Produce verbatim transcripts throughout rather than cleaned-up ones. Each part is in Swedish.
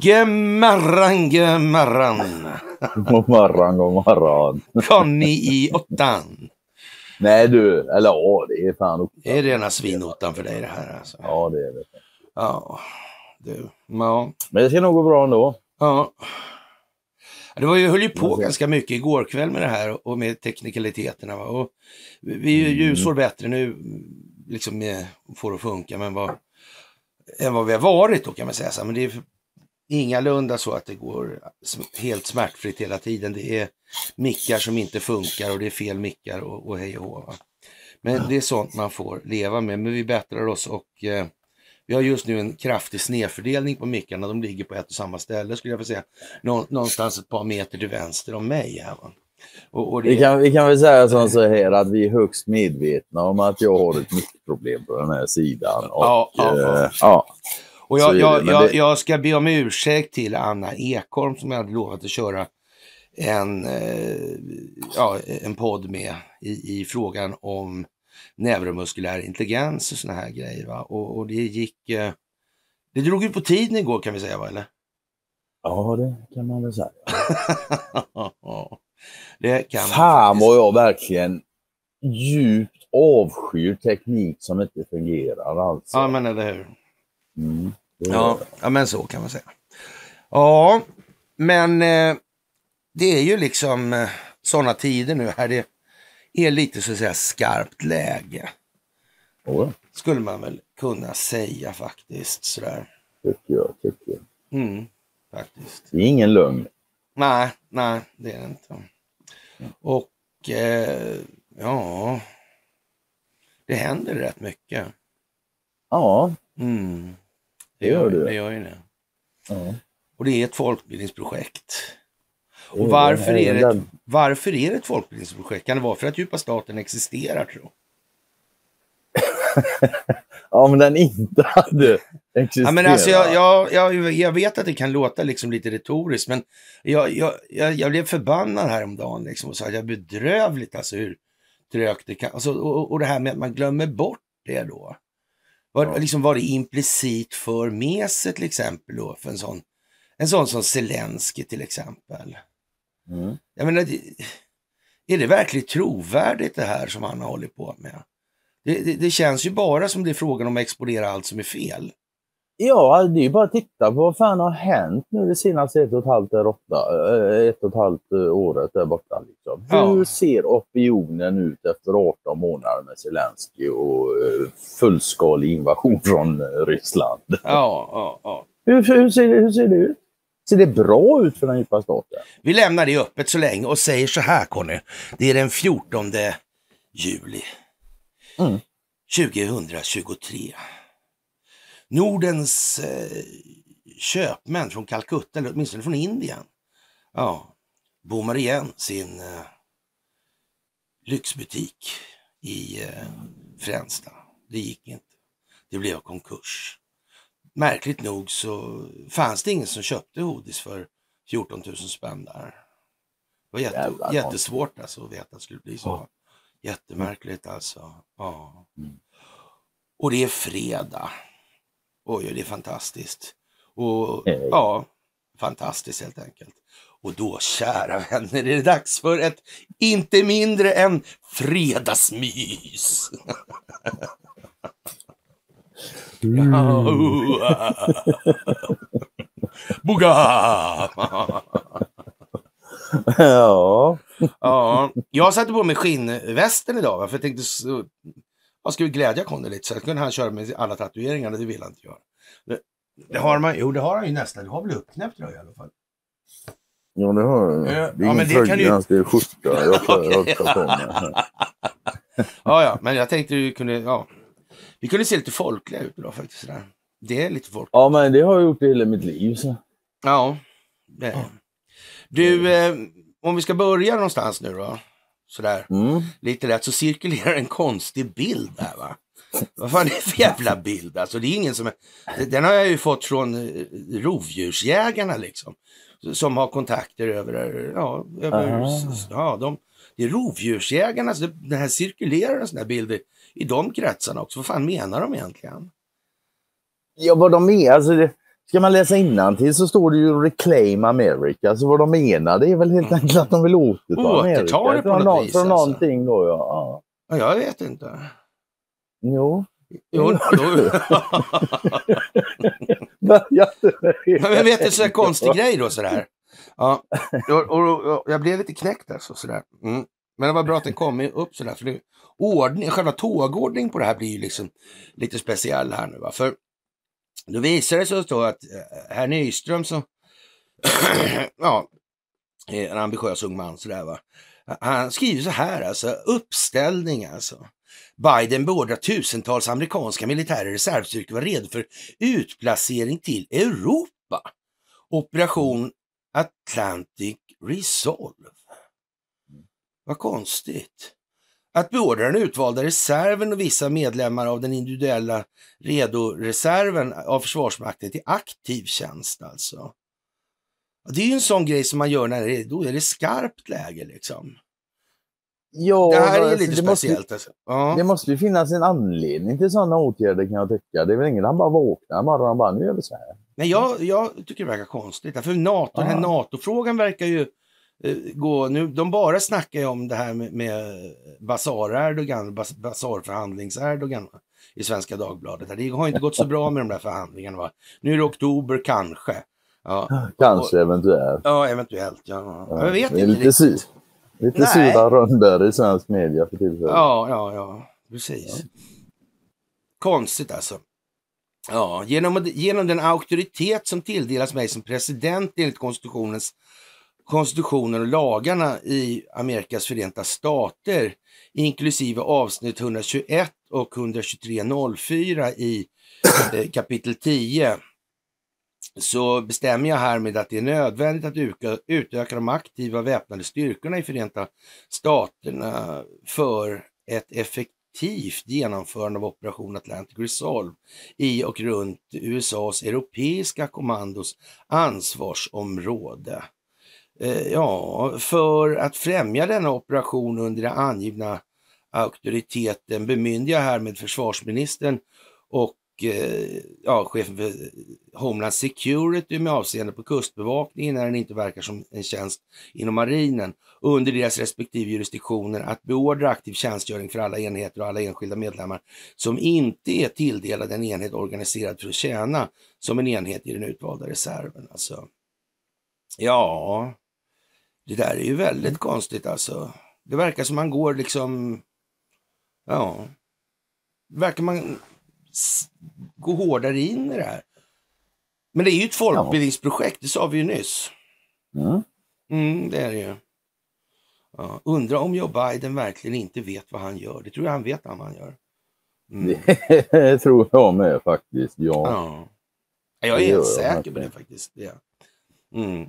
Gemmarran, gemmarran. God morgon, god morgon. Kom ni i åttan? Nej du, eller ja, det är fan ottan. Det är rena svinottan för dig det här alltså. Ja, det är det. Ja, du. Ja. Men det ska nog gå bra ändå. Ja. Det var ju, höll ju på ganska mycket igår kväll med det här och med teknikaliteterna. Va? Och vi är ju ljusår bättre nu, liksom med, får det att funka, men vad, än vad vi har varit då kan man säga. Så. Men det är ingalunda så att det går helt smärtfritt hela tiden. Det är mickar som inte funkar och det är fel mickar och, och hej och hå. Va? Men det är sånt man får leva med. Men vi bättrar oss och eh, vi har just nu en kraftig snedfördelning på mickarna. De ligger på ett och samma ställe skulle jag vilja säga. Nå, någonstans ett par meter till vänster om mig här. Va? Och, och det... vi, kan, vi kan väl säga som så här att vi är högst medvetna om att jag har ett mickproblem på den här sidan. Och, ja, ja, ja. Eh, ja. Och jag, jag, jag, det... jag ska be om ursäkt till Anna Ekholm som jag hade lovat att köra en, eh, ja, en podd med i, i frågan om neuromuskulär intelligens och såna här grejer. Va? Och, och det gick, eh, det drog ju på tiden igår kan vi säga, va, eller? Ja, det kan man väl säga. det kan Fan vad jag verkligen djupt avskyr teknik som inte fungerar alltså. Ja, men eller hur? Mm, ja, ja, men så kan man säga. Ja, men eh, det är ju liksom eh, sådana tider nu här det är lite så att säga skarpt läge. Oh. Skulle man väl kunna säga faktiskt sådär. Tycker jag, tycker jag. Mm, faktiskt. Det är ingen lögn. Nej, nej, det är det inte. Mm. Och eh, ja, det händer rätt mycket. Ja. Mm. Det, det gör det. det. Det gör ju det. Ja. Och det är ett folkbildningsprojekt. Och varför är, det ett, varför är det ett folkbildningsprojekt? Kan det vara för att djupa staten existerar, tror ja, men den inte hade existerat. Ja, men alltså jag, jag, jag, jag vet att det kan låta liksom lite retoriskt, men jag, jag, jag, jag blev förbannad häromdagen liksom och sa att jag är bedrövligt alltså hur trögt det kan, alltså, och, och det här med att man glömmer bort det då. Var, ja. liksom, var det implicit för med sig till exempel då, för en sån, en sån som Zelensky till exempel. Mm. Jag menar, är det verkligen trovärdigt det här som han har hållit på med? Det, det, det känns ju bara som det är frågan om att exponera allt som är fel. Ja, det är ju bara att titta på vad fan har hänt nu det senaste ett och ett halvt, åtta, ett och ett halvt året där borta. Liksom. Ja. Hur ser opinionen ut efter arton månader med Zelensky och fullskalig invasion från Ryssland? Ja, ja, ja. Hur, hur, ser det, hur ser det ut? Ser det bra ut för den djupa staten? Vi lämnar det öppet så länge och säger så här, Conny. Det är den fjortonde juli mm. tjugohundratjugotre. Nordens eh, köpmän från Calcutta, eller åtminstone från Indien, ja, bommar igen sin eh, lyxbutik i eh, Fränsta. Det gick inte. Det blev konkurs. Märkligt nog så fanns det ingen som köpte hodis för fjorton tusen spänn där. Det var jätte, jättesvårt alltså att veta att det skulle bli så. Ja. Jättemärkligt alltså. Ja. Mm. Och det är fredag. Oj, det är fantastiskt. Och ja, fantastiskt helt enkelt. Och då, kära vänner, är det dags för ett inte mindre än fredagsmys. Mm. Boga! Ja. Ja, jag satte på mig skinnvästen idag, va? För jag tänkte så, jag skulle glädja Conny lite så att kunde han köra med alla tatueringarna, det vill han inte göra. Det, det har man, jo det har han ju nästan, det har väl uppknäppt då i alla fall. Ja, det har jag. Det är ja, men det kan ju... det är skjorta. Jag tar, jag tar på mig. Ja, ja, men jag tänkte du kunde, ja. Vi kunde se lite folkliga ut idag faktiskt. Sådär. Det är lite folkligt. Ja, men det har jag gjort i hela mitt liv. Så. Ja, det är. Du, eh, om vi ska börja någonstans nu då. Sådär, mm. lite lätt så cirkulerar en konstig bild där, va? Vad fan är det för jävla bild? Alltså det är ingen som är... Den har jag ju fått från rovdjursjägarna liksom. Som har kontakter över... Ja, över, ja de, det är rovdjursjägarna. Så det här cirkulerar en sån här bilder i de kretsarna också. Vad fan menar de egentligen? Ja, vad de är. Alltså det, Ska man läsa innantill så står det ju Reclaim America. Så vad de menar det är väl helt enkelt att de vill återta Amerika. Återta det på något någon, vis, från alltså. någonting då, ja. Ja, jag vet inte. Jo. Jo, jo. Men vet du, så här konstig grej då sådär. Ja, och, och, och, jag blev lite knäckt alltså sådär. Mm. Men det var bra att den kom upp sådär. För det, ordning, själva tågordning på det här blir ju liksom lite speciell här nu va. För då visar det sig så att herr Nyström så ja, en ambitiös ung man sådär va. Han skriver så här alltså, uppställning alltså. Biden beordrar tusentals amerikanska militära reservstyrkor vara redo för utplacering till Europa. Operation Atlantic Resolve. Vad konstigt. Att beordra den utvalda reserven och vissa medlemmar av den individuella redo-reserven av Försvarsmakten till aktiv tjänst alltså. Det är ju en sån grej som man gör när det är, då är det skarpt läge liksom. Ja, det här är alltså, lite det speciellt. Måste, alltså. Ja. Det måste ju finnas en anledning till sådana åtgärder kan jag tycka. Det är väl ingen han bara vaknar bara han bara nu gör vi så här. Nej, jag, jag tycker det verkar konstigt. För NATO, ja. Den här NATO-frågan verkar ju uh, gå nu. De bara snackar ju om det här med, med Basar-Erdogan, bas, Basar-förhandlings-Erdogan i Svenska Dagbladet. Det har inte gått så bra med de där förhandlingarna va. Nu är det oktober kanske. Ja. Kanske och, eventuellt. Ja, eventuellt. Ja. Ja. Jag vet det är inte lite riktigt. Lite Nej. sura rönder i svensk media för tillfället. Ja, ja, ja. Precis. Ja. Konstigt alltså. Ja, genom, genom den auktoritet som tilldelas mig som president enligt konstitutionens konstitutionen och lagarna i Amerikas förenta stater, inklusive avsnitt etthundratjugoett och etthundratjugotre noll fyra i eh, kapitel tio, så bestämmer jag härmed att det är nödvändigt att utöka, utöka de aktiva väpnade styrkorna i Förenta staterna för ett effektivt genomförande av Operation Atlantic Resolve i och runt U S A:s europeiska kommandos ansvarsområde. Eh, ja, för att främja denna operation under den angivna auktoriteten bemyndigar härmed försvarsministern och ja, chefen för Homeland Security med avseende på kustbevakningen när den inte verkar som en tjänst inom marinen under deras respektive jurisdiktioner att beordra aktiv tjänstgöring för alla enheter och alla enskilda medlemmar som inte är tilldelade en enhet organiserad för att tjäna som en enhet i den utvalda reserven. Alltså. Ja, det där är ju väldigt konstigt alltså. Det verkar som man går liksom, ja, verkar man gå hårdare in i det här. Men det är ju ett folkbildningsprojekt, det sa vi ju nyss. Mm. Mm, det är det ju. Ja, undrar om Joe Biden verkligen inte vet vad han gör. Det tror jag han vet vad han gör. Mm. Det tror jag med faktiskt, ja. ja. Jag är helt säker på det faktiskt. Det. Mm.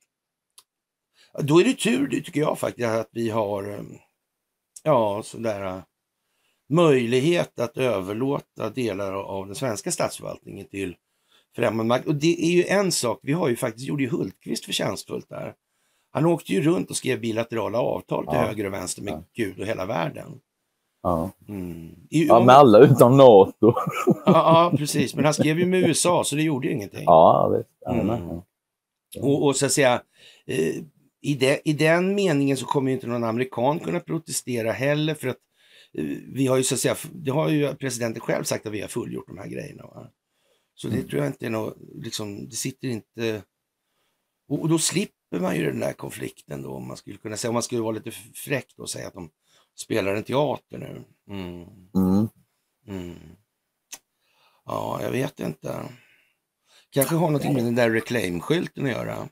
Då är det tur, det tycker jag faktiskt, att vi har ja, sådär möjlighet att överlåta delar av den svenska statsförvaltningen till främmande makt. Och det är ju en sak, vi har ju faktiskt, gjorde ju Hultqvist förtjänstfullt där. Han åkte ju runt och skrev bilaterala avtal till ja. höger och vänster med ja. Gud och hela världen. Ja, mm. I, ja med alla utom NATO. ja, ja, precis. Men han skrev ju med U S A så det gjorde ju ingenting. Ja, visst. Mm. Och, och så att säga, eh, i, de, i den meningen så kommer ju inte någon amerikan kunna protestera heller för att vi har ju så att säga, det har ju presidenten själv sagt att vi har fullgjort de här grejerna. Va? Så det mm. tror jag inte är något, liksom, det sitter inte, och, och då slipper man ju den där konflikten då, om man skulle kunna säga, om man skulle vara lite fräck och säga att de spelar en teater nu. Mm. Mm. Mm. Ja, jag vet inte. Kanske har något med den där reclaim-skylten att göra.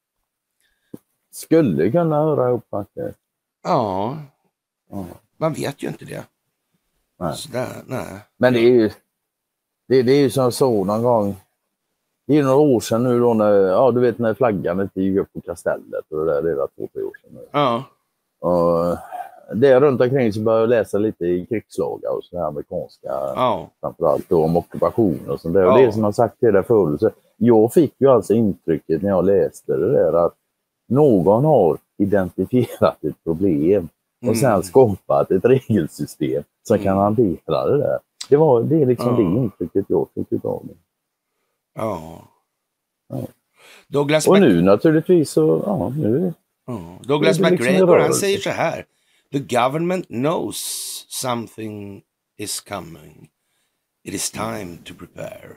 Skulle kunna höra ihop faktiskt. Ja. Ja. Man vet ju inte det. Nej. Sådär, nej. Men det är ju det, det är ju som så någon gång. Det är ju några år sedan nu då när, ja du vet när flaggan inte gick upp på kastellet och det där, det är två, tre år sedan nu. Ja. Och det runt omkring så började jag läsa lite i krigslagar och så här amerikanska, ja. framförallt då om ockupation och sånt där. Ja. Och det som jag sagt till dig förut, så jag fick ju alltså intrycket när jag läste det där att någon har identifierat ett problem och sen skapat ett regelsystem som mm. kan hantera det där. Det, var, det är liksom ja. det intrycket jag fick av det. Ja. Ja. Douglas Och Mac... nu naturligtvis så, ja, nu... Ja. Douglas det är liksom McGregor, han rörelse. säger så här: The government knows something is coming. It is time to prepare.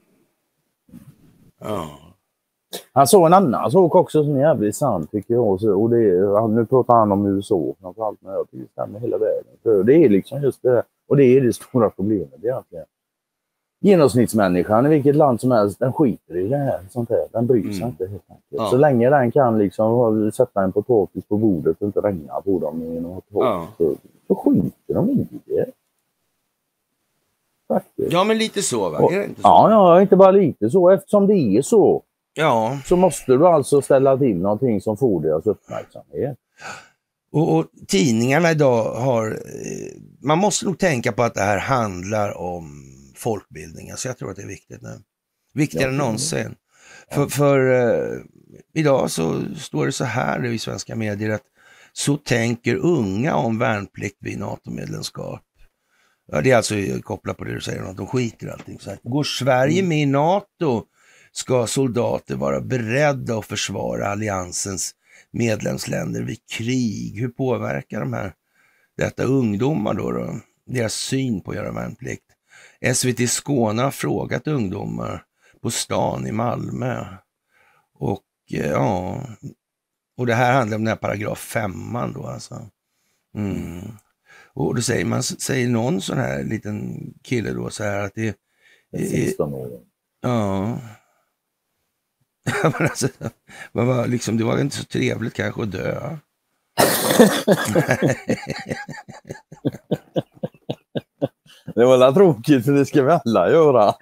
Ja. Han såg en annan sak också som är jävligt sant tycker jag. Så, och det är, nu pratar han om U S A framförallt, men jag tycker det stämmer hela vägen. För det är liksom just det, och det är det stora problemet egentligen. Genomsnittsmänniskan i vilket land som helst, den skiter i det här, sånt här. Den bryr sig mm. inte helt enkelt. Ja. Så länge den kan liksom sätta en potatis på bordet och inte regna på dem genom att ja. så, så skiter de i det. Faktiskt. Ja, men lite så va? Och, är det inte så? Ja, ja, inte bara lite så. Eftersom det är så. Ja. Så måste du alltså ställa till någonting som får deras uppmärksamhet. Och, och tidningarna idag har... Man måste nog tänka på att det här handlar om folkbildningen. Så jag tror att det är viktigt nu. Viktigare än någonsin. Ja. För, för uh, idag så står det så här i svenska medier att så tänker unga om värnplikt vid NATO-medlemskap. Ja, det är alltså kopplat på det du säger, att de skiter i allting. Så här, går Sverige mm. med i NATO ska soldater vara beredda att försvara alliansens medlemsländer vid krig. Hur påverkar de här detta ungdomar då, då? Deras syn på att göra värnplikt. S V T Skåne har frågat ungdomar på stan i Malmö. Och ja, och det här handlar om den här paragraf femman då alltså. Mm. Och då säger man, säger någon sån här liten kille då så här att det är sexton år. Ja. Men alltså, man var liksom, det var inte så trevligt kanske att dö. Det var la tråkigt för det ska vi alla göra.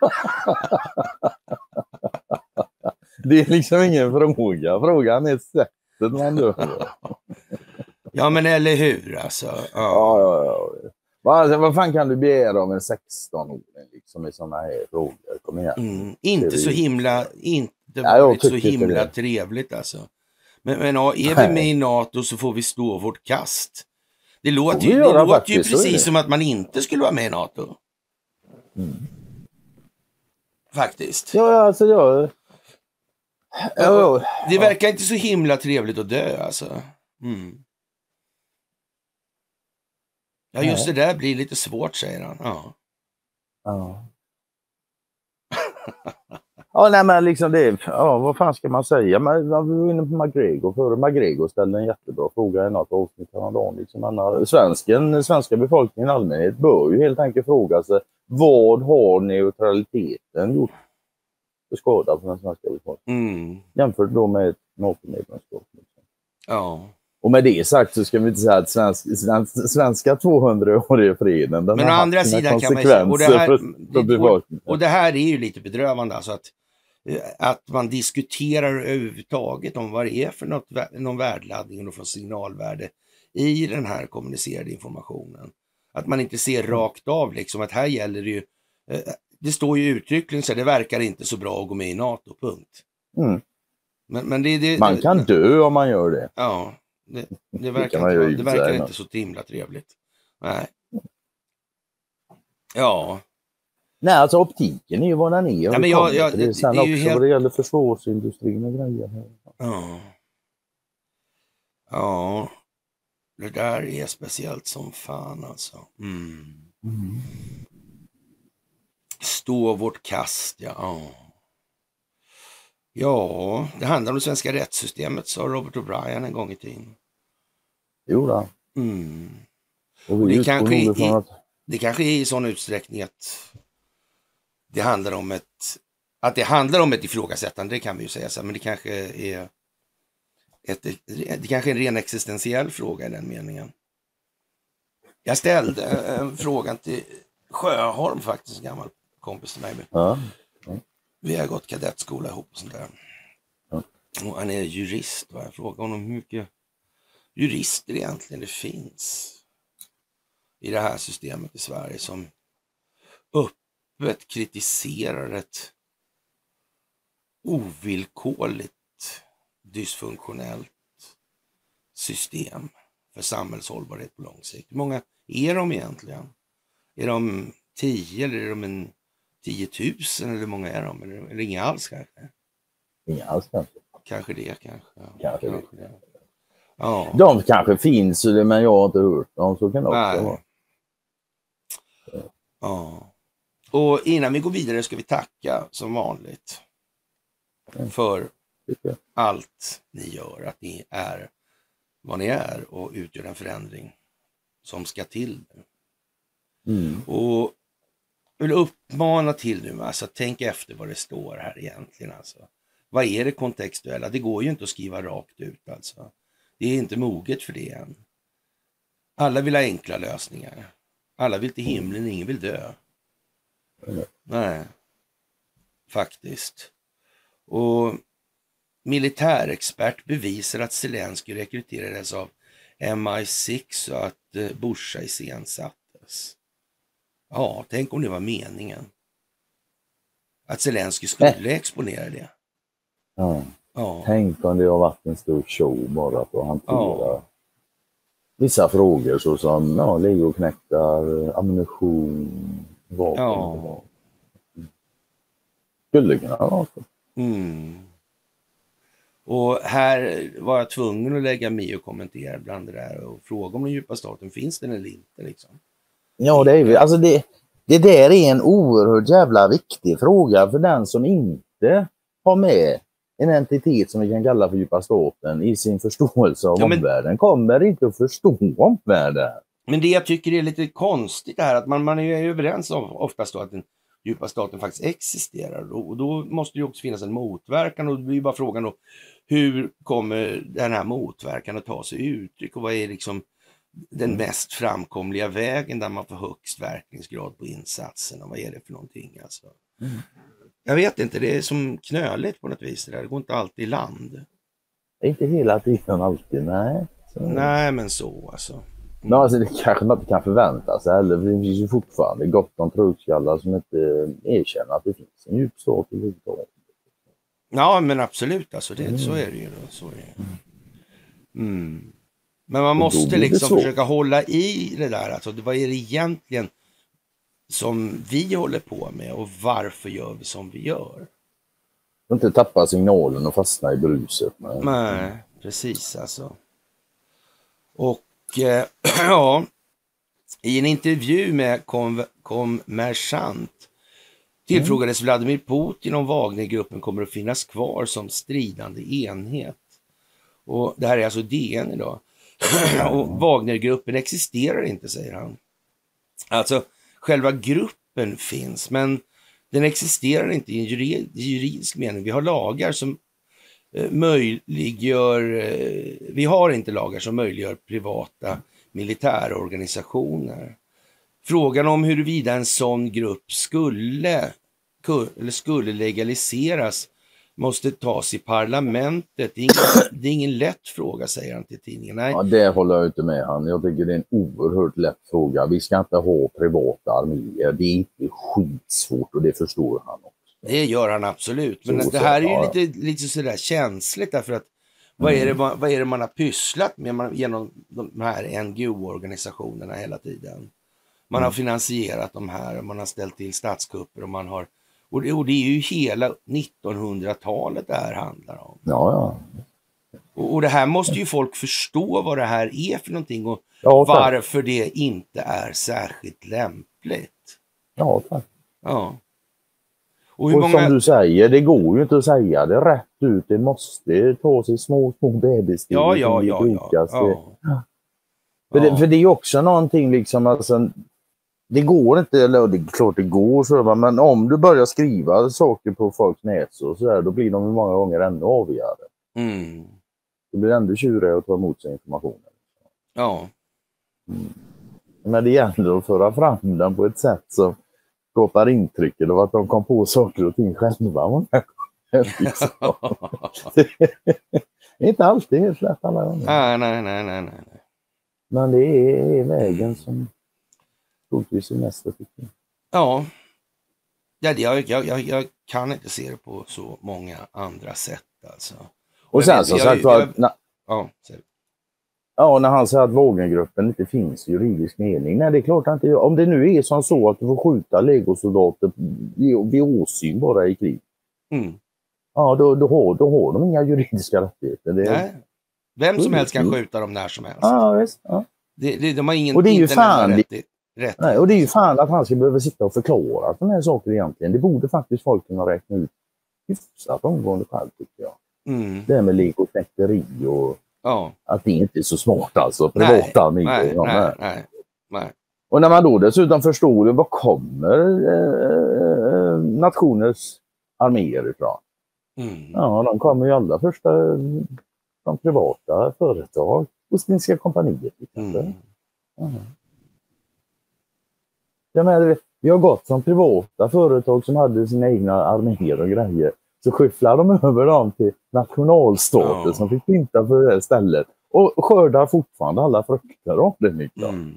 Det är liksom ingen fråga. Frågan är sättet man dör. Ja, men eller hur alltså. Ja, ja, ja. ja. Vad, vad fan kan du begära om en sexton-åring liksom i sådana här frågor? Kom igen. Mm, inte så himla, inte ja, varit så himla trevligt alltså. Men, men ja, är vi med i NATO så får vi stå vårt kast. Det låter ju, det låter ju precis som att man inte skulle vara med i NATO. Mm. Faktiskt. Ja, alltså jag... Ja, det verkar inte så himla trevligt att dö alltså. Mm. Ja, just det där blir lite svårt, säger han. Ja. Ja. Ja, nej men liksom det, ja vad fan ska man säga? Man, man var inne på McGregor för McGregor ställde en jättebra fråga i något avsnitt häromdagen. Liksom, annan, svensken, svenska befolkningen i allmänhet bör ju helt enkelt fråga sig vad har neutraliteten gjort för skada för den svenska befolkningen? Mm. Jämfört då med ett NATO-medlemskap. Liksom. Ja. Och med det sagt så ska vi inte säga att svensk, svensk, svenska tvåhundraåriga freden... Men å andra sidan kan man säga, och det, här, för, för och, och det här är ju lite bedrövande alltså att, att man diskuterar överhuvudtaget om vad det är för något, någon värdeladdning och för signalvärde i den här kommunicerade informationen. Att man inte ser rakt av liksom att här gäller det ju, det står ju uttryckligen så det verkar inte så bra att gå med i NATO, punkt. Mm. Men, men det, det, man kan det, dö om man gör det. Ja. Det, det verkar, det inte, det verkar inte så himla trevligt. Nej. Ja. Nej, alltså optiken är ju vad den är. Ja, men jag, jag, det, det, sen det är också ju helt... vad det gäller försvarsindustrin och grejer. Ja. Ja. Det där är speciellt som fan alltså. Mm. Mm. Stå vårt kast, ja. ja. Ja, det handlar om det svenska rättssystemet, sa Robert O'Brien en gång i tiden. Jo då. Mm. Och det, kanske i, i, att... det kanske är i sån utsträckning att det handlar om ett att det handlar om ett ifrågasättande, det kan vi ju säga så, men det kanske är ett, det kanske är en ren existentiell fråga i den meningen. Jag ställde en fråga till Sjöholm faktiskt, en gammal kompis till mig. Ja. Ja. Vi har gått kadettskola ihop och sånt där. Ja. Och han är jurist. Va? Jag frågar honom hur mycket jurister egentligen det finns i det här systemet i Sverige som öppet kritiserar ett ovillkorligt dysfunktionellt system för samhällshållbarhet på lång sikt. Hur många är de egentligen? Är de tio eller är de en tiotusen eller hur många är de? Eller, eller inga alls kanske? Inga alls kanske. Kanske det, kanske. Ja. Kanske, kanske det. Ja. De kanske finns, men jag har inte hört dem. Så kan det också Nej. vara. Ja. Och innan vi går vidare ska vi tacka som vanligt för allt ni gör. Att ni är vad ni är och utgör en förändring som ska till. Mm. Och jag vill uppmana till nu, alltså tänk efter vad det står här egentligen. Alltså. Vad är det kontextuella? Det går ju inte att skriva rakt ut alltså. Det är inte moget för det än. Alla vill ha enkla lösningar. Alla vill till himlen, ingen vill dö. Mm. Nej, faktiskt. Och militärexpert bevisar att Zelenskyj rekryterades av M I sex och att eh, Bush iscensattes. Ja, tänk om det var meningen. Att Zelenskyj skulle äh. exponera det. Ja. Ja. Tänk om det har varit en stor show bara för att hantera Ja. vissa frågor såsom ja, legoknektar, ammunition, vapen. Ja. Skulle kunna vara så. Mm. Och här var jag tvungen att lägga mig och kommentera bland det där och fråga om den djupa staten, finns den eller inte liksom? Ja, det är vi. Alltså det, det där är en oerhört jävla viktig fråga för den som inte har med en entitet som vi kan kalla för djupa staten i sin förståelse av ja, men, omvärlden kommer inte att förstå omvärlden. Men det jag tycker är lite konstigt är att man, man är överens om oftast då att den djupa staten faktiskt existerar och då måste det också finnas en motverkan och det blir bara frågan då hur kommer den här motverkan att ta sig uttryck och vad är liksom den mest framkomliga vägen där man får högst verkningsgrad på insatsen och vad är det för någonting alltså. Mm. Jag vet inte, det är som knöligt på något vis det där, det går inte alltid i land. Inte hela tiden alltid, nej. Så. Nej men så alltså. Mm. Men alltså det kanske man inte kan förvänta sig heller, det finns ju fortfarande gott om trugskallar som inte erkänner att det finns en djup stat i livet. Ja men absolut alltså, det, mm. så är det ju då, så är det. Mm. Men man måste liksom försöka hålla i det där, alltså vad är det egentligen som vi håller på med och varför gör vi som vi gör? Inte tappa signalen och fastna i bruset. Men... Nej, precis alltså. Och eh, ja, i en intervju med Kommersant tillfrågades mm. Vladimir Putin om Wagnergruppen kommer att finnas kvar som stridande enhet. Och det här är alltså D N idag. Och Wagnergruppen existerar inte, säger han. Alltså, själva gruppen finns, men den existerar inte i en jurid, juridisk mening. Vi har lagar som eh, möjliggör, eh, vi har inte lagar som möjliggör privata militärorganisationer. Frågan om huruvida en sån grupp skulle, eller skulle legaliseras måste tas i parlamentet. Det är, ingen, det är ingen lätt fråga, säger han till tidningen. Nej. Ja, det håller jag inte med han. Jag tycker det är en oerhört lätt fråga. Vi ska inte ha privata arméer. Det är inte skitsvårt och det förstår han också. Det gör han absolut. Men så, det här så, är ju ja. lite, lite sådär känsligt därför att vad, mm. är det, vad, vad är det man har pysslat med man, genom de här N G O-organisationerna hela tiden? Man mm. har finansierat de här, man har ställt till statskupper och man har Och det, och det är ju hela nittonhundratalet det här handlar om. Ja, ja. Och, och det här måste ju folk förstå vad det här är för någonting och ja, varför det inte är särskilt lämpligt. Ja, tack. Ja. Och, hur och många... som du säger, det går ju inte att säga det rätt ut. Det måste ta sig små, små bebissteg. Ja, ja, ja. ja, ja. ja. För, det, för det är ju också någonting liksom, alltså... Det går inte, eller det är klart det går så, men om du börjar skriva saker på folks näsor så där, då blir de många gånger ännu avigare. Mm. Det blir ändå tjurigare att ta emot sig informationen. Ja. Mm. Men det gäller att föra fram den på ett sätt som skapar intrycket av att de kom på saker och ting själva. Det är inte alltid helt lätt alla gånger. Nej, nej, nej, nej, nej. Men det är vägen som... troligtvis är nästa tycker. Ja, ja det, jag, jag, jag kan inte se det på så många andra sätt alltså. Och, och sen vet, som jag, sagt jag, jag, na, ja, ja, när han säger att Wagnergruppen inte finns i juridisk mening. Nej, det är klart att inte. Om det nu är som så att du får skjuta legosoldater vid åsyn bara i krig. Mm. ja, då, då, har, då har de inga juridiska rättigheter. Det, Nej. Vem som helst kan skjuta dem när som helst. Ja, visst. Ja. Det, det, de har ingen, och det är ju fan, rätt, rätt. Nej, och det är ju fan att han ska behöva sitta och förklara sådana här saker egentligen. Det borde faktiskt folk kunna räkna ut hyfsat omgående själv, tycker jag. Mm. Det här med legoknäkteri och ja. att det inte är så smart alltså. Privata arméer. Nej, ja, nej, nej, nej. Och när man då dessutom förstår var kommer eh, nationers arméer ifrån? Mm. Ja, de kommer ju allra första från privata företag. Ostindiska kompaniet. Mm. Mm. Jag menar, vi har gått från privata företag som hade sina egna arméer och grejer. Så skyfflar de över dem till nationalstater ja. Som fick pinta för det här stället. Och skördar fortfarande alla frukter av det, Niklas. Mm.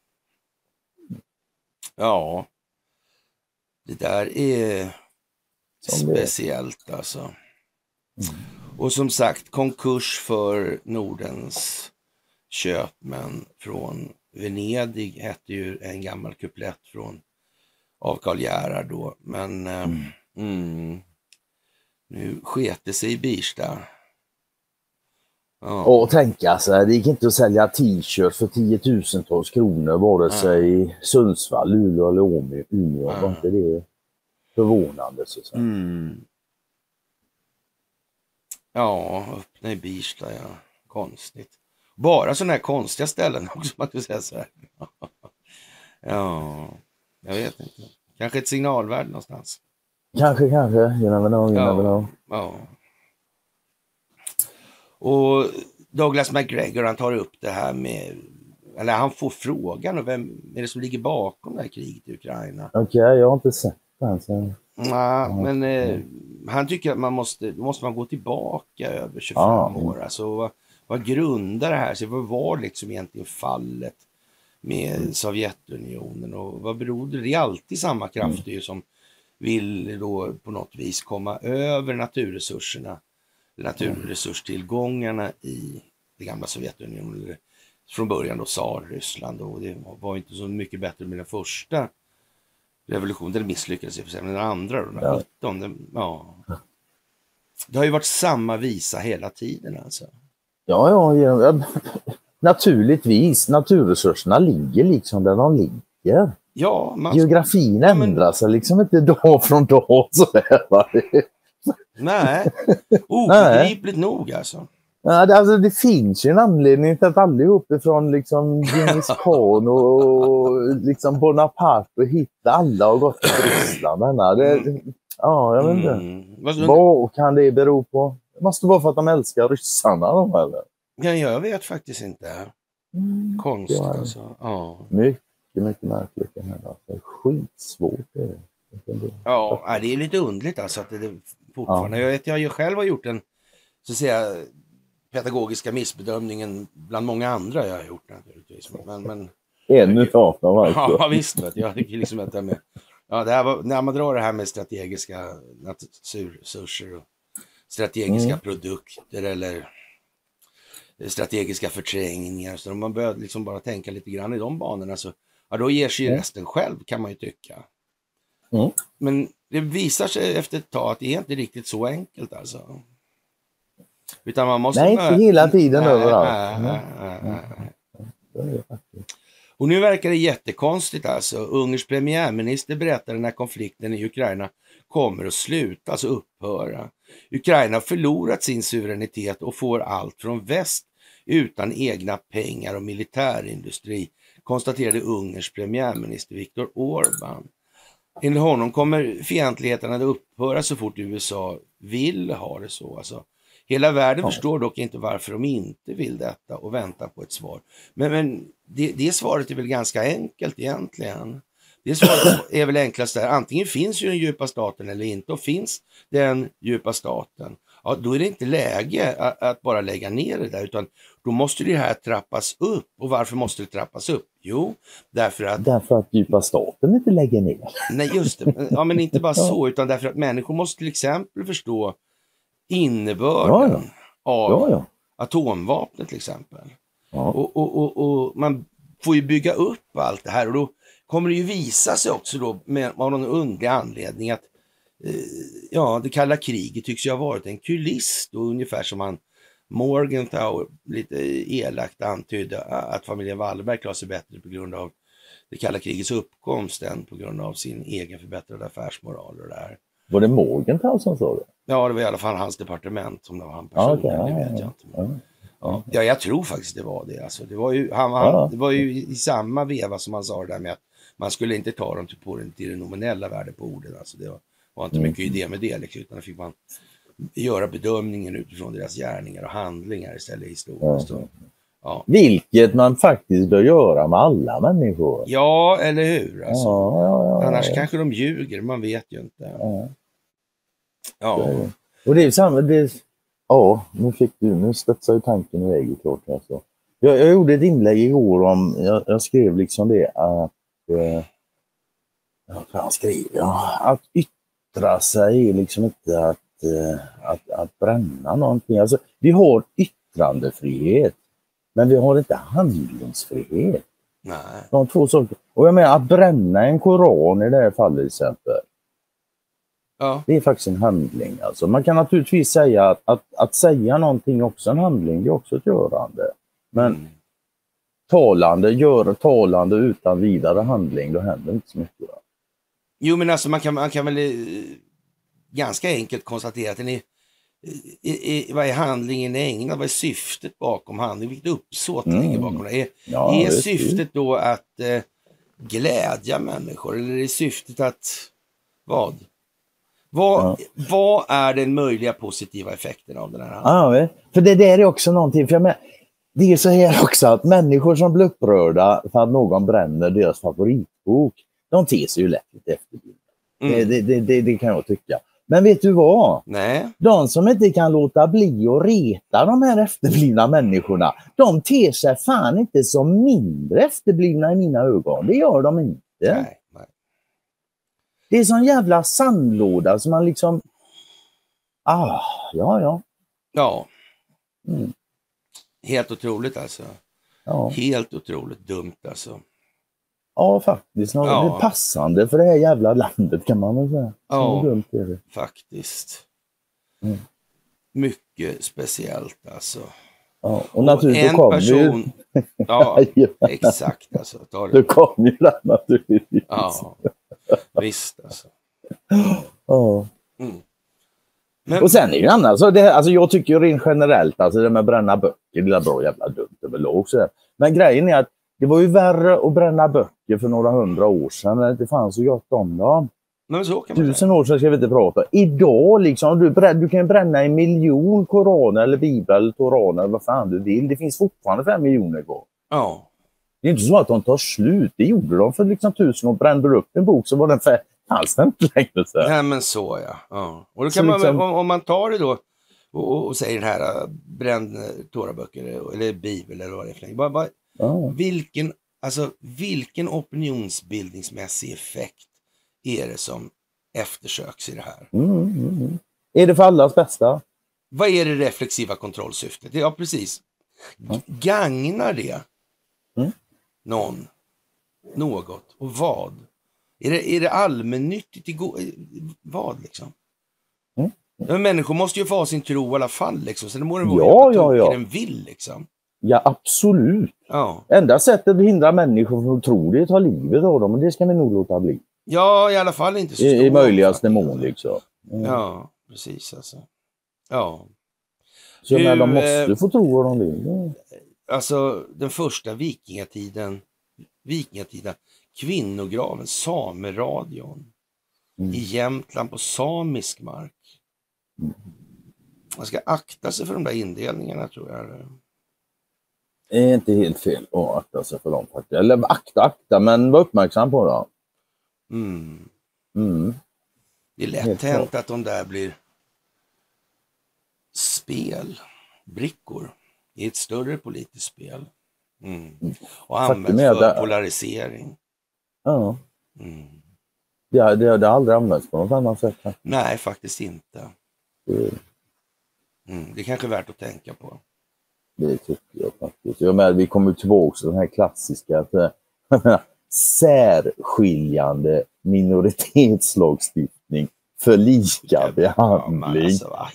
Ja. Det där är som speciellt det. Alltså. Mm. Och som sagt, konkurs för Nordens köpmän från Venedig hette ju en gammal kuplett från av Karl Gerhard då. Men mm. Mm, nu skete sig i Birsta. Ja. Och tänka sig, det gick inte att sälja t-shirt för tiotusentals kronor vare sig i Sundsvall, Luleå eller Umeå. Ja. Var inte det förvånande så att säga. Mm. Ja, öppna i Birsta, ja. Konstigt. Bara sådana här konstiga ställen också, man kan säga så här. Ja, jag vet inte. Kanske ett signalvärde någonstans. Kanske, kanske. You never know, you ja, never know. Ja. Och Douglas McGregor, han tar upp det här med, eller han får frågan, och vem är det som ligger bakom det här kriget i Ukraina? Okej, okay, jag har inte sett den sen. Nej, men eh, han tycker att man måste, då måste man gå tillbaka över tjugofem ah. år. Alltså, vad, vad grundar det här sig? Vad var liksom egentligen fallet med mm. Sovjetunionen? Och vad berodde det? Det är alltid samma krafter mm. som vill då på något vis komma över naturresurserna, naturresurstillgångarna i det gamla Sovjetunionen. Från början då Tsar-Ryssland, och det var inte så mycket bättre med den första revolutionen. Den misslyckades i och för sig, men den andra då, den nitton, den, ja. Det har ju varit samma visa hela tiden alltså. Ja, ja, ja. Naturligtvis, naturresurserna ligger liksom där de ligger. Ja, man... Geografin ja, men... ändrar sig liksom inte dag från dag så där. Nej, obegripligt nog alltså. Ja, det, alltså. Det finns ju en anledning till att allihop ifrån liksom Genghis Khan och liksom Bonaparte och Hitler, alla har gått till Ryssland. Det, mm. Ja, jag vet inte. Mm. Vad, Vad kan det bero på? Det måste vara för att de älskar ryssarna, de eller? Ja, jag vet faktiskt inte. Mm. Konstigt ja. Alltså. Ja. Mycket, mycket märkligt det här. Alltså. Skitsvårt det är. Ja, det är lite underligt alltså att det fortfarande. Ja. Jag vet, jag själv har gjort en så att säga pedagogiska missbedömningen bland många andra jag har gjort naturligtvis. Men, men, en utav dem alltså. Ja, visst. Vet jag tycker liksom att det med, ja, det här var, när man drar det här med strategiska naturresurser och strategiska mm. produkter eller strategiska förträngningar. Så om man börjar liksom bara tänka lite grann i de banorna så ja, då ger sig ju mm. resten själv, kan man ju tycka. Mm. Men det visar sig efter ett tag att det är inte riktigt så enkelt alltså. Utan man måste... Nej, inte hela tiden nej, överallt. Nej, nej, nej, nej. Och nu verkar det jättekonstigt alltså. Ungerns premiärminister berättade när konflikten i Ukraina kommer att sluta, alltså upphöra. Ukraina har förlorat sin suveränitet och får allt från väst utan egna pengar och militärindustri, konstaterade Ungerns premiärminister Viktor Orbán. Enligt honom kommer fientligheterna att upphöra så fort U S A vill ha det så. Alltså, hela världen ja. förstår dock inte varför de inte vill detta och väntar på ett svar. Men, men det, det svaret är väl ganska enkelt egentligen. Det svaret är väl enklast där. Antingen finns ju den djupa staten eller inte. Och finns den djupa staten, ja, då är det inte läge att, att bara lägga ner det där. Utan då måste det här trappas upp. Och varför måste det trappas upp? Jo, därför att... Därför att djupa staten inte lägger ner. Nej, just det. Ja, men inte bara så. Utan därför att människor måste till exempel förstå innebörden ja, ja. av ja, ja. atomvapnet till exempel. Ja. Och, och, och, och man får ju bygga upp allt det här. Och då kommer det ju visa sig också då med, av någon underlig anledning att ja, det kalla kriget tycks ju ha varit en kuliss då, ungefär som han Morgenthau lite elakt antydde att familjen Wallenberg klarar sig bättre på grund av det kalla krigets uppkomst än på grund av sin egen förbättrade affärsmoral och det här. Var det Morgenthau som sa det? Ja, det var i alla fall hans departement som det var han personen, ja, okay, det vet ja, jag inte. Ja. Ja. ja, jag tror faktiskt det var det. Alltså, det, var ju, han, han, ja. det var ju i samma veva som han sa det där med att man skulle inte ta dem till, på den, till det nominella värdet på orden. Alltså, det var, var inte mm. mycket idé med det, liksom, utan det fick man göra bedömningen utifrån deras gärningar och handlingar istället historiskt. Ja. Ja. Vilket man faktiskt bör göra med alla människor. Ja, eller hur? Alltså. Ja, ja, ja, Annars ja. kanske de ljuger, man vet ju inte. Ja. Ja. Och det är samma... Det, ja, nu fick du... Nu studsar ju tanken iväg klart. Alltså. Jag, jag gjorde ett inlägg igår om... Jag, jag skrev liksom det att... Eh, vad fan skrev jag? Att yttra sig är liksom inte att, eh, att, att bränna någonting. Alltså, vi har yttrandefrihet. Men vi har inte handlingsfrihet. Nej. De två saker. Och jag menar att bränna en koran i det här fallet till exempel. Ja. Det är faktiskt en handling. Alltså. Man kan naturligtvis säga att, att, att säga någonting också en handling. Det är också ett görande. Men mm. talande, gör talande utan vidare handling, då händer inte så mycket. Va? Jo, men alltså man kan, man kan väl eh, ganska enkelt konstatera att den är I, i, vad är handlingen ägnad? Vad är syftet bakom handlingen? Vilket uppsåt mm. ligger bakom det? Är, ja, är syftet då att eh, glädja människor? Eller är syftet att vad? Vad, ja. vad är den möjliga positiva effekten av den här handlingen? Ja, för det där är också någonting. För jag menar, det är så här också att människor som blir upprörda för att någon bränner deras favoritbok, de ter sig ju lätt lite efterblivna. Mm. Det, det, det, det kan jag tycka. Men vet du vad? Nej. De som inte kan låta bli att reta de här efterblivna människorna, de ter sig fan inte som mindre efterblivna i mina ögon. Det gör de inte. Nej, nej. Det är sån jävla sandlåda som man liksom... Ah, ja, ja. Ja. Mm. Helt otroligt alltså. Ja. Helt otroligt dumt alltså. Ja, faktiskt. Ja. Det är passande för det här jävla landet kan man väl säga. Ja, dumt är det. Faktiskt. Mm. Mycket speciellt alltså. Ja, och naturligtvis en person... Ju... Ja, exakt alltså. Ta det. Du kom ju där naturligtvis. Ja, visst alltså. Ja. Mm. Men... Och sen är det annars, alltså, det, alltså jag tycker ju rent generellt, alltså det med bränna böcker, det är bra jävla dumt överlag. Men grejen är att det var ju värre att bränna böcker för några hundra år sedan när det inte fanns så gott om dem. Men så kan man Tusen säga. år sedan ska vi inte prata. Idag liksom, du, du kan bränna en miljon koraner eller biblar eller toraner eller vad fan du vill. Det finns fortfarande fem miljoner kvar. Ja. Det är inte så att de tar slut. Det gjorde de för liksom tusen år. Brände upp en bok så var den för alls inte längre. Så. Nej men så ja. ja. Och då kan man, liksom... om, om man tar det då och, och säger den här bränn toraböcker eller bibel eller vad det är för något. Bara, bara, ja. vilken, alltså, vilken opinionsbildningsmässig effekt är det som eftersöks i det här? Mm, mm, mm. Är det för allas bästa? Vad är det reflexiva kontrollsyftet? Ja, precis. G- gagnar det mm. någon, något och vad? Är det, är det allmännyttigt? Go- vad liksom? Mm. Men människor måste ju få ha sin tro i alla fall liksom. Så det må den vara ja, ja, ja. den vill liksom. Ja, absolut. Ja. Enda sättet att hindra människor från att tro det är att ta livet av dem. Och det ska vi nog låta bli. Ja, i alla fall inte så I, i möjligaste mån mån liksom. Mm. Ja, precis alltså. Ja. Så du, när de måste eh, få tro vad de vill. Ja. Alltså den första vikingatiden, vikingatiden, kvinnograven, sameradion mm. i Jämtland på samisk mark. Mm. Man ska akta sig för de där indelningarna tror jag. Det är inte helt fel att akta sig för dem faktiskt. Eller akta, akta, men var uppmärksam på det. Mm. Mm. Det är lätt hänt att de där blir spel, brickor i ett större politiskt spel. Mm. Och används för där... polarisering. Ja. Mm. Ja, det, det har aldrig använts på något annat sätt. Nej, faktiskt inte. Mm. Mm. Det är kanske värt att tänka på. Det tycker jag faktiskt. Jag menar, vi kommer tillbaka till den här klassiska att, särskiljande minoritetslagstiftning för lika behandling. Ja, alltså, vad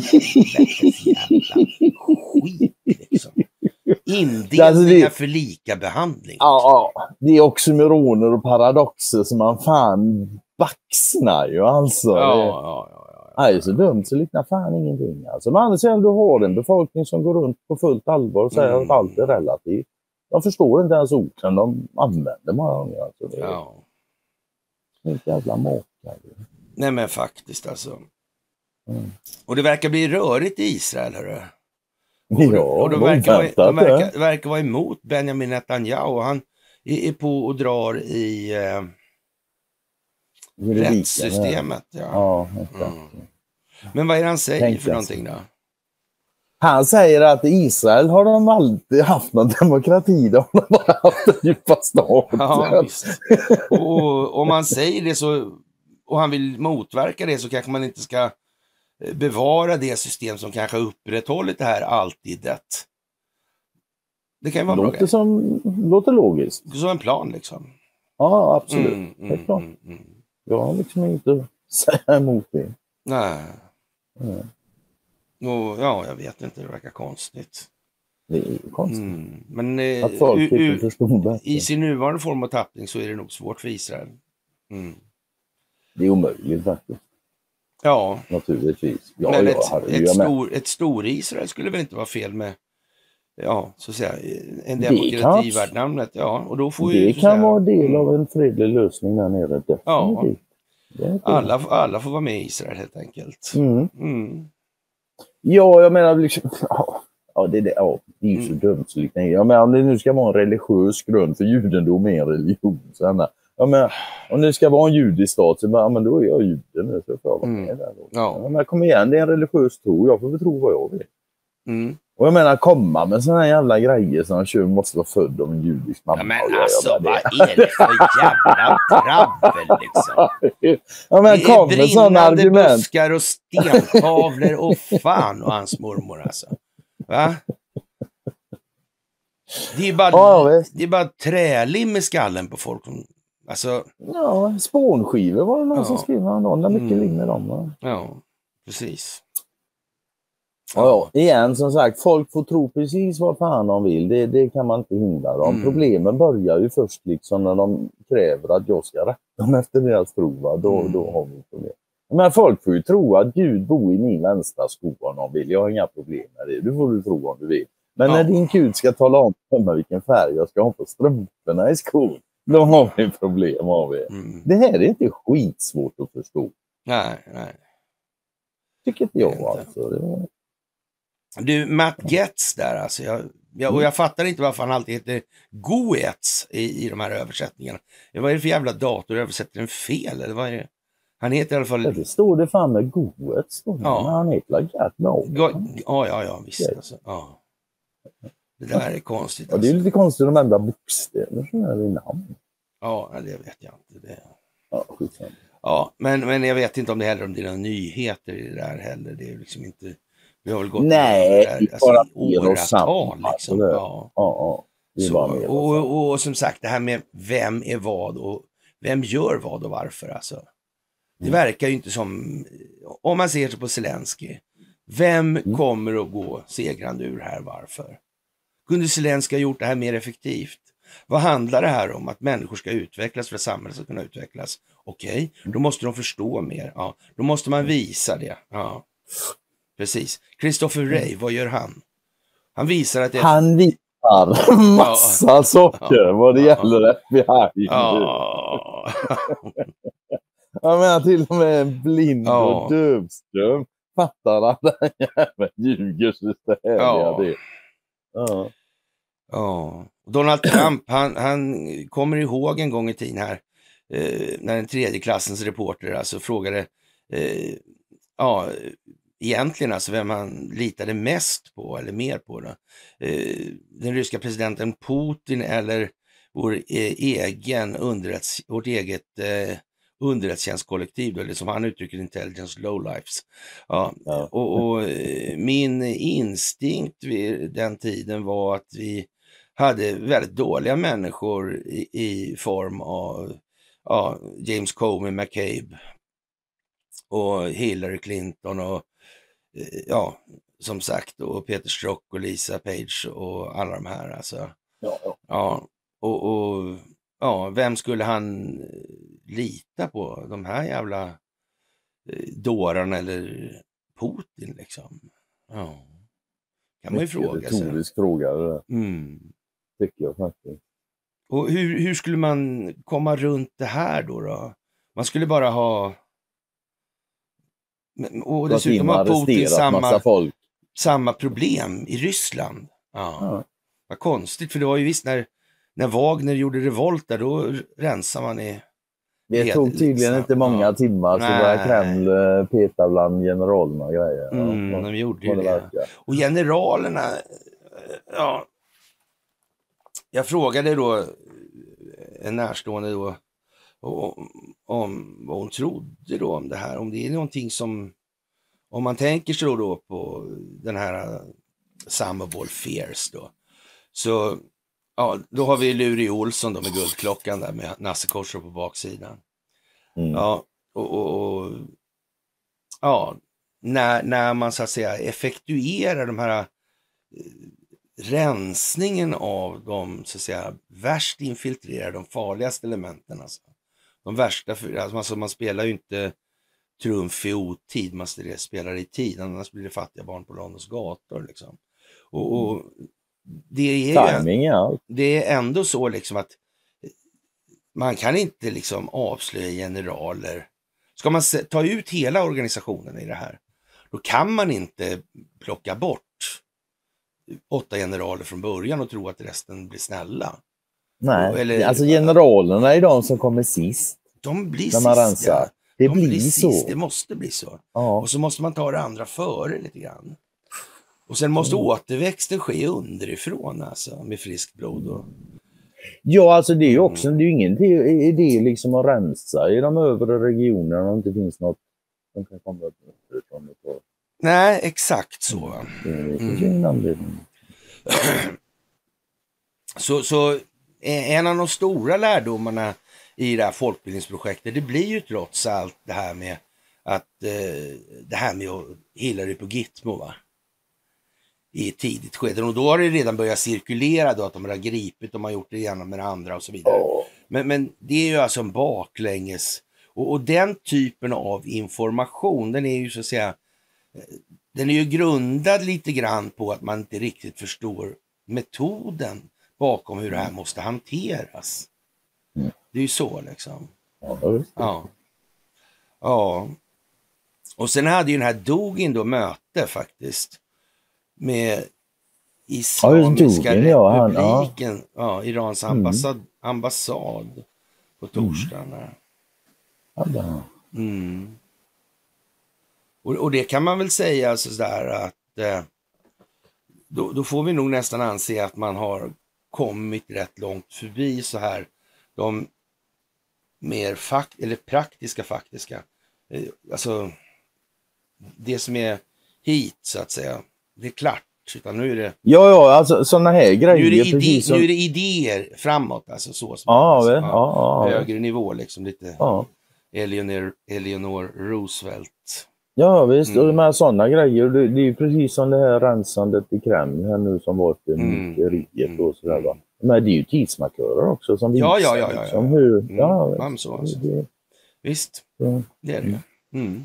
jävla skit liksom. Indelningar alltså det, för lika behandling. Ja, det är oxymoroner och paradoxer som man fan baxnar ju alltså. Ja, det, ja, ja, ja, ja. Det är så dumt så liknar fan ingenting. Alltså, men annars är du har en befolkning som går runt på fullt allvar och säger mm. att allt är relativt. De förstår inte ens orden de använder många gånger. Alltså, det är ja. inte jävla maka. Nej men faktiskt alltså. Mm. Och det verkar bli rörigt i Israel, hörru. Ja, och de verkar, vara, de verkar, verkar vara emot Benjamin Netanyahu. Han är, är på och drar i eh, rättssystemet. Ja. Ja, mm. Men vad är det han säger Tänk för någonting då? Han säger att i Israel har de alltid haft någon demokrati. De har bara haft en djupa stat. Ja, och om man säger det så, och han vill motverka det, så kanske man inte ska bevara det system som kanske har upprätthållit det här alltid det. Det kan ju vara låter bra. Som, låter logiskt. Som en plan liksom. Ja, absolut. Mm, mm, det är klart. Mm, mm. Jag har liksom inte säga emot det. Nej. Mm. Och, ja, jag vet inte. Det verkar konstigt. Det är konstigt. Mm. Men eh, att folk u- u- förstår i sin nuvarande form av tappning så är det nog svårt för Israel. Mm. Det är omöjligt faktiskt. Ja. Naturligtvis. Ja, men ja, ett, herre, ett, stor, ett stor Israel skulle väl inte vara fel med, ja, så att säga, en demokrati värd namnet. Ja, och då får det ju, kan säga, vara del av en fredlig lösning där nere. Definitivt. Ja, alla, alla får vara med i Israel helt enkelt. Mm. Mm. Ja, jag menar liksom, ja, det, det, ja, det är ju så mm. dumt. Så liksom, jag menar, om det nu ska vara en religiös grund, för judendom är en religion. Så här, ja, men, om det ska vara en judisk stat, så ja, men då är jag jude nu. Så får jag vara med mm. där. Ja. Ja, men kom igen, det är en religiös tro. Jag får väl tro vad jag vill. Mm. Och jag menar, komma med såna här jävla grejer som kör måste vara född av en judisk mamma. Ja, men alltså, vad är det för jävla trabbel liksom? Ja, men kom med sådana argument. Buskar och stentavlor och fan och hans mormor alltså. Va? Det är bara, ja, det är bara trälim i skallen på folk. Alltså, ja, spånskivor var det någon ja. som skrev om dem. Det är mycket mm. lim i dem. Va? Ja, precis. Ja, ja, igen som sagt, folk får tro precis vad fan de vill. Det, det kan man inte hindra dem. Mm. Problemen börjar ju först liksom när de kräver att jag ska rätta dem efter deras prova. Då, mm. då har vi problem. Men folk får ju tro att Gud bor i min vänstra sko om de vill. Jag har inga problem med det. Du får du tro om du vill. Men ja. när din Gud ska tala om för vilken färg jag ska ha på strumporna i skon, då har vi problem av det. Mm. Det här är inte skitsvårt att förstå. Nej, nej. Tycker inte jag alltså. Det var... Du, Matt Getz där alltså. Jag, jag, och jag fattar inte varför han alltid heter Goetz i, i de här översättningarna. Vad är det för jävla dator? Översätter den fel? Eller vad är det? Han heter i alla fall... Ja, det står det fan med Goetz. Ja. Men han heter Gert no. Go- ja, ja, ja, visst. Okay. Alltså. Ja. Det där är konstigt. Ja, det är lite konstigt de enda bokstäver som är i namn. Ja, det vet jag inte. Det... Ja, skitsamma. Ja, men, men jag vet inte om det heller om det är några nyheter i det där heller. Det är liksom inte... Vi har väl gått Nej, där, alltså, bara åratal liksom. Ja. Ja, ja. Det är Så, bara mer och, och, och som sagt, det här med vem är vad och vem gör vad och varför alltså. Det mm. verkar ju inte som, om man ser sig på Zelensky, vem mm. kommer att gå segrande ur här, varför? Kunde Zelensky ha gjort det här mer effektivt? Vad handlar det här om? Att människor ska utvecklas för att samhället ska kunna utvecklas? Okej, okay. Då måste de förstå mer. Ja, då måste man visa det. Ja. Precis. Christopher Wray, vad gör han? Han visar att det... Han visar massa ja, saker ja, vad det ja, gäller F B I. Ja. Jag menar till och med en blind ja. och dövström fattar att den jäveln ljuger så ställer ja. det. Ja. Ja. Donald Trump, han, han kommer ihåg en gång i tiden här eh, när en tredje klassens reporter alltså frågade eh, ja... egentligen alltså vem han litade mest på eller mer på då. Eh, den ryska presidenten Putin eller vår eh, egen underrätts, vårt eget eh, underrättelsetjänstkollektiv, eller som han uttrycker intelligence lowlifes. Ja, ja. Och, och eh, min instinkt vid den tiden var att vi hade väldigt dåliga människor i, i form av ja, James Comey, McCabe och Hillary Clinton och ja, som sagt, och Peter Strzok och Lisa Page och alla de här alltså. Ja, ja. Ja, och, och ja, vem skulle han lita på? De här jävla dårarna eller Putin liksom? Ja, kan man ju fråga sig. Retorisk fråga det där. Mm. Tycker jag faktiskt. Och hur, hur skulle man komma runt det här då? då? Man skulle bara ha... Och dessutom har Putin samma, samma problem i Ryssland. Ja. Ja. Vad konstigt, för det var ju visst när, när Wagner gjorde revolt där, då rensade man i... Det tog tydligen liksom inte många ja. timmar så började Kreml peta bland generalerna och grejer. Ja. Mm, de gjorde ju det. det. Och generalerna, ja... Jag frågade då en närstående då om, om vad hon trodde då om det här. Om det är någonting som, om man tänker sig då, då på den här Summer Fears då. Så ja, då har vi Luri Olsson då med guldklockan där med Nasse Korsor på baksidan. Mm. Ja, och, och, och ja, när, när man så att säga effektuerar de här rensningen av de så att säga värst infiltrerade, de farligaste elementen alltså. De värsta, alltså man spelar ju inte trumf i otid, man spelar i tid, annars blir det fattiga barn på Londons gator liksom. Och, och det är Timing, ja. Det är ändå så liksom att man kan inte liksom avslöja generaler. Ska man se, ta ut hela organisationen i det här, då kan man inte plocka bort åtta generaler från början och tro att resten blir snälla. Nej, eller, alltså generalerna är de som kommer sist. De blir när man sist, rensar. Ja. Det de blir, blir så. Sist. Det måste bli så. Ja. Och så måste man ta det andra före lite grann. Och sen måste mm. återväxten ske underifrån alltså, med friskt blod. Och... Ja, alltså det är ju också, mm. det är ju ingen idé liksom att rensa i de övre regionerna om det inte finns något som kan komma upp utifrån. Nej, exakt så. Mm. så. Så en av de stora lärdomarna i det här folkbildningsprojektet, det blir ju trots allt det här med att eh, det här med att Hillary på Gitmo va? I ett tidigt skede. Och då har det redan börjat cirkulera då att de har gripit, de har gjort det ena med det andra och så vidare. Oh. Men, men det är ju alltså en baklänges. Och, och den typen av information, den är ju så att säga, den är ju grundad lite grann på att man inte riktigt förstår metoden bakom hur det här måste hanteras. Mm. Det är ju så liksom. Mm. Ja. Ja. Och sen hade ju den här Dugin då möte faktiskt med Islamiska ja, republiken, ja. Ja, Irans ambassad, mm. ambassad på torsdagen. Mm. Mm. Och, och det kan man väl säga alltså sådär att eh, då, då får vi nog nästan anse att man har kommit rätt långt förbi så här de mer fakt eller praktiska faktiska eh, alltså det som är hit så att säga, det är klart, utan nu är det ja ja alltså sådana här grejer nu är det, ide, som... nu är det idéer framåt alltså så som ja, alltså, ja, ja, ja, högre nivå liksom lite ja. Eleanor, Eleanor Roosevelt. Ja visst, mm. och de här sådana grejer, det, det är ju precis som det här rensandet i Kreml här nu som var till mm. riket mm. och sådär va. Men det är ju tidsmarkörer också som visar ja, ja, ja, ja, ja. Som hur, mm. ja, ja så, alltså. det, visst, ja. det är det ju. Mm.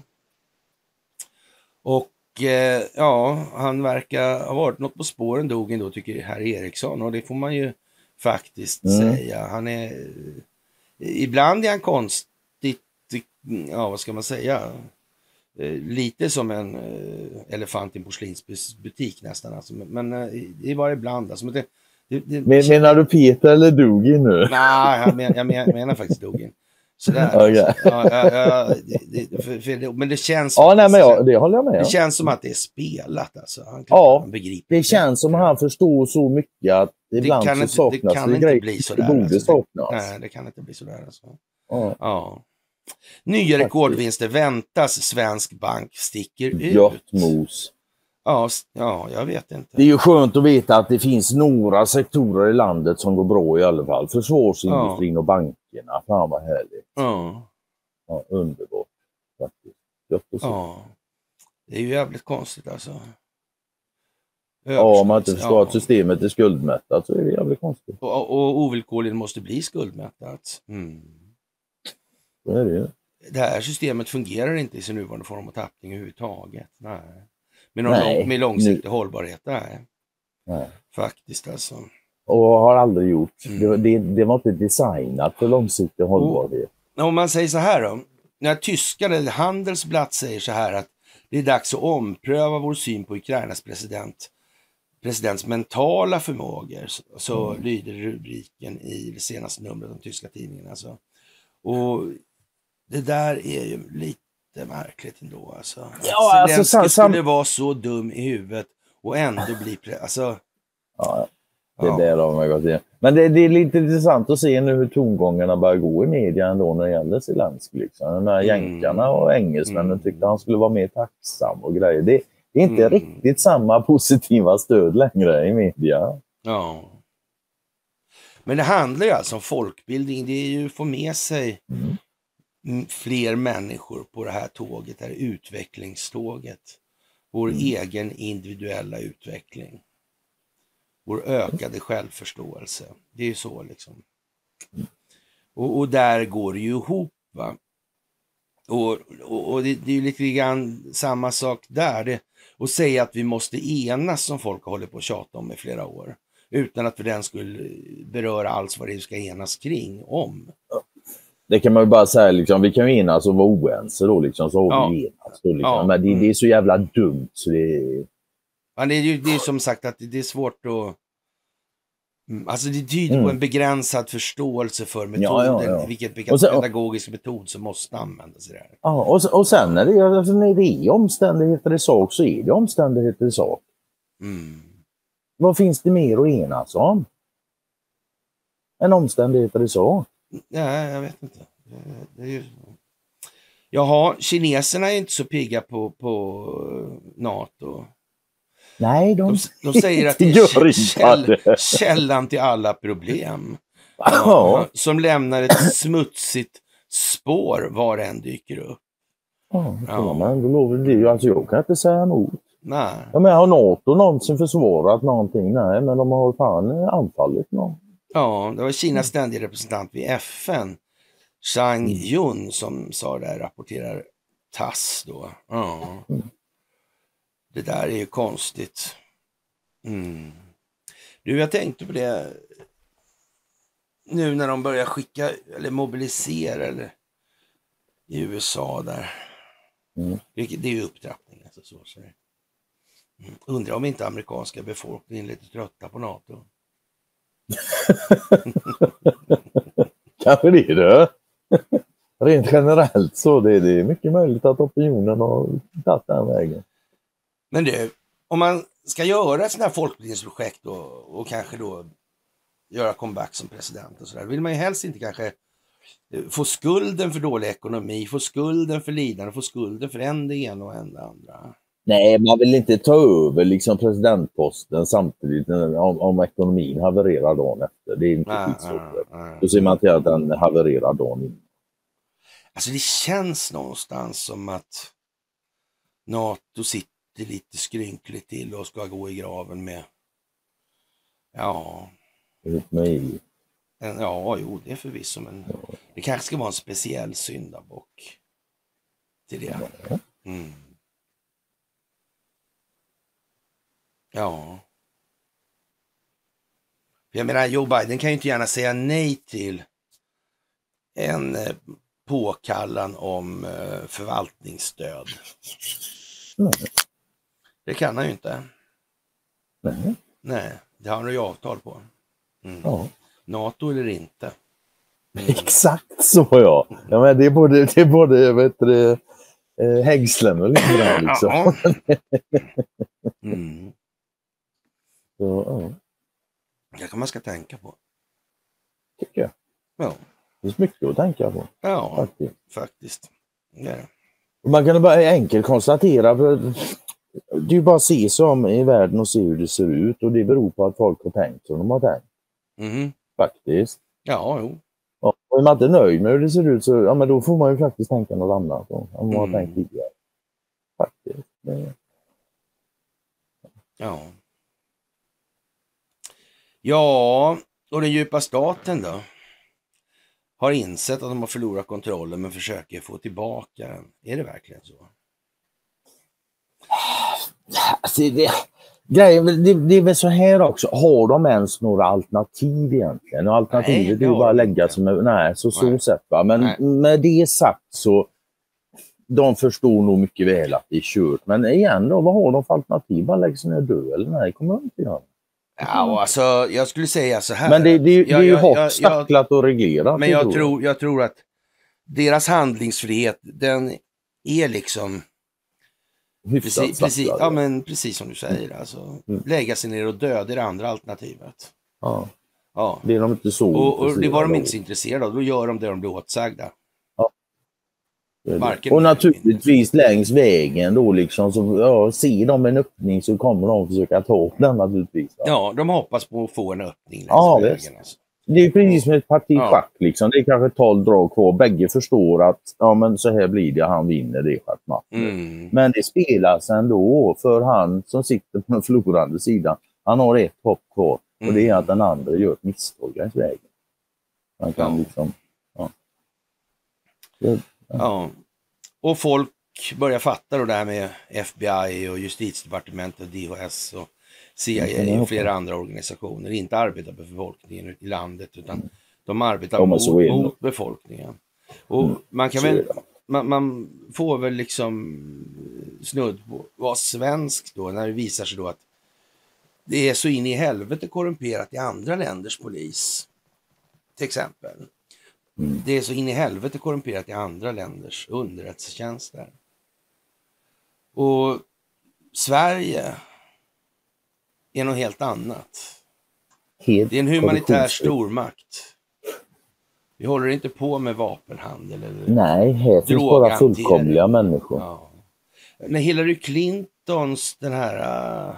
Och eh, ja, han verkar ha varit något på spåren Dugin då tycker herr Eriksson och det får man ju faktiskt mm. säga. Han är, ibland är han konstigt, ja vad ska man säga, lite som en elefant i en porslinsbutik nästan alltså. Men det var ibland alltså. Men det, det, det, men, menar du Peter eller Dugin nu? Nej, jag, men, jag, men, jag menar faktiskt Dugin. Sådär. Okay. Alltså. Ja, ja, ja, det, det, för, för det, men det känns ja, nej, men jag, det håller jag med. Det känns som att det är spelat alltså. Han, ja, han begriper det känns som att han förstår så mycket att ibland det kan så inte, saknas det kan inte grejer. bli sådär. Det borde alltså. saknas. Nej, det kan inte bli sådär alltså. Ja. Ja. Nya rekordvinster väntas, svensk bank sticker ut. Göttmos. Ja, ja, jag vet inte. Det är ju skönt att veta att det finns några sektorer i landet som går bra i alla fall. Försvarsindustrin ja. och bankerna. Fan vad härligt. Ja. Ja, underbart. Faktiskt. Ja, det är ju jävligt konstigt alltså. Ja, om man inte förstår ja. att systemet är skuldmättat så är det jävligt konstigt. Och, och ovillkorligen måste bli skuldmättat. Mm. Så är det ju. Det här systemet fungerar inte i sin nuvarande form och tappning överhuvudtaget. Nej. Med, någon nej. Lång, med långsiktig nu. hållbarhet. Nej. nej. Faktiskt alltså. Och har aldrig gjort. Mm. Det, det, det var inte designat för långsiktig hållbarhet. Och, om man säger så här då. När tyskarna eller Handelsblatt säger så här att det är dags att ompröva vår syn på Ukrainas president. Presidents mentala förmågor. Så, så mm. lyder rubriken i det senaste numret av den tyska tidningen. Alltså. Och det där är ju lite märkligt ändå. Alltså. Ja, alltså, Zelensky sam- skulle vara så dum i huvudet och ändå bli... Pre- alltså, ja, det är ja. det har man gått in. Men det, det är lite intressant att se nu hur tongångarna börjar gå i media ändå när det gäller Zelensky. Liksom. De här mm. jänkarna och engelsmännen mm. tyckte han skulle vara mer tacksam och grejer. Det, det är inte mm. riktigt samma positiva stöd längre i media. Ja. Men det handlar ju alltså om folkbildning. Det är ju att få med sig mm. fler människor på det här tåget, det här utvecklingståget. Vår mm. egen individuella utveckling. Vår ökade självförståelse. Det är ju så liksom. Och, och där går det ju ihop va. Och, och, och det, det är ju lite grann samma sak där. Det, och säga att vi måste enas som folk har hållit på att tjata om i flera år. Utan att för den skulle beröra alls vad det ska enas kring om. Det kan man ju bara säga, liksom, vi kan ju enas och vara oense då, liksom, så har ja. vi enats. Då, liksom. ja. Men det, det är så jävla dumt så det ja, det är ju det är som sagt att det är svårt att... Alltså det tyder mm. på en begränsad förståelse för metoden, ja, ja, ja. vilken, vilken sen, pedagogisk metod som måste användas i det här. Ja, och, och sen när det, alltså, när det är omständigheter i sak så är det omständigheter i sak. Mm. Vad finns det mer att enas om? En omständigheter i sak? Nej, jag vet inte. Det är ju... Jaha, kineserna är inte så pigga på, på NATO. Nej, de, de, de säger att det är käll, källan till alla problem. Ja, som lämnar ett smutsigt spår var än dyker upp. Ja, ja. Men då lovar det. Alltså, jag kan inte säga emot. Nej. Ja, men har NATO någonsin försvarat någonting? Nej, men de har fan anfallit någon. Ja, det var Kinas ständiga representant vid F N, Zhang Yun, som sa det här, rapporterar TASS då. Ja. Mm. Det där är ju konstigt. Mm. Du, jag tänkte på det nu när de börjar skicka eller mobilisera eller i U S A där. Mm. Det, det är ju upptrappning. Alltså, så, så. Mm. Undrar om inte amerikanska befolkningen är lite trötta på NATO. Kanske det är det. Rent generellt så det är det mycket möjligt att opinionen har tagit den vägen. Men du, om man ska göra ett sånt här folkbildningsprojekt då, och kanske då göra comeback som president och sådär, vill man ju helst inte kanske få skulden för dålig ekonomi, få skulden för lidande, få skulden för en det ena och en det andra. Nej, man vill inte ta över liksom presidentposten samtidigt om, om ekonomin havererar dagen efter. Det är inte tidsåret. Då ser man till att den havererar dagen innan. Alltså det känns någonstans som att NATO sitter lite skrynkligt till och ska gå i graven med ja med en, ja, jo, det är förvisso, men ja. Det kanske ska vara en speciell syndabock till det. Mm. Ja. Jag menar, Joe Biden kan ju inte gärna säga nej till en eh, påkallan om eh, förvaltningsstöd. Mm. Det kan han ju inte. Nej. Nej, det har han ju avtal på. Mm. Ja. NATO eller inte. Mm. Exakt så, ja. Ja, men det är både, det är både vet du, eh, hängslen och lite grann liksom. Ja. Mm. Så, ja. Det kan man ska tänka på. Tycker jag. Ja. Det är mycket att tänka på. Ja, faktiskt. faktiskt. Ja. Man kan bara enkelt konstatera, det är ju bara att se sig om i världen och se hur det ser ut, och det beror på att folk har tänkt som de har tänkt. Mm. Faktiskt. Ja, jo. Ja, och är man inte nöjd med hur det ser ut så ja, men då får man ju faktiskt tänka något annat om man mm. har tänkt tidigare. Det... Ja. Ja, och den djupa staten då? Har insett att de har förlorat kontrollen men försöker få tillbaka den. Är det verkligen så? Alltså det, grejen, det, det är väl så här också. Har de ens några alternativ egentligen? Och alternativet nej, är ju bara att lägga sig med... Nej, så, så sett va. Men nej. Med det sagt så... De förstår nog mycket väl att det är kört. Men igen då, vad har de för alternativ? Bara lägga sig ner och dö eller nej, kommer de inte göra. Ja, alltså jag skulle säga så här. Men det, det, det är ju hårt stacklat och reglerat. Men jag tror, jag tror att deras handlingsfrihet, den är liksom... Precis, precis, ja, men precis som du säger. Alltså, mm. Lägga sig ner och dö, det är det andra alternativet. Ja. Ja. Det är de inte så och, och det var de inte så intresserade av. Då gör de det de blir åtsagda. Ja. Och naturligtvis längs vägen då liksom, så ja, ser de en öppning så kommer de försöka ta upp den naturligtvis. Ja, ja de hoppas på att få en öppning längs ja, vägen. Alltså. Det är precis som ett parti ja. Schack liksom. Det är kanske tolv drag kvar. Bägge förstår att ja, men så här blir det, han vinner det schackmatchen. Mm. Men det spelas ändå för han som sitter på den förlorande sidan. Han har ett hopp kvar mm. och det är att den andra gör ett misstag längs vägen. Man kan ja. liksom... Ja. Det, ja. ja. Och folk börjar fatta då det här med F B I och justitiedepartementet och D H S och C I A och flera andra organisationer inte arbetar för befolkningen i landet utan mm. de arbetar de mot, mot befolkningen. Och mm. man kan väl, man, man får väl liksom snudd på vara svensk då när det visar sig då att det är så in i helvete korrumperat i andra länders polis. Till exempel. Mm. Det är så in i helvete korrumperat i andra länders underrättelsetjänster. Och Sverige är något helt annat. Helt det är en humanitär stormakt. Vi håller inte på med vapenhandel eller nej, här finns bara fullkomliga människor. Ja. När Hillary Clintons den här uh,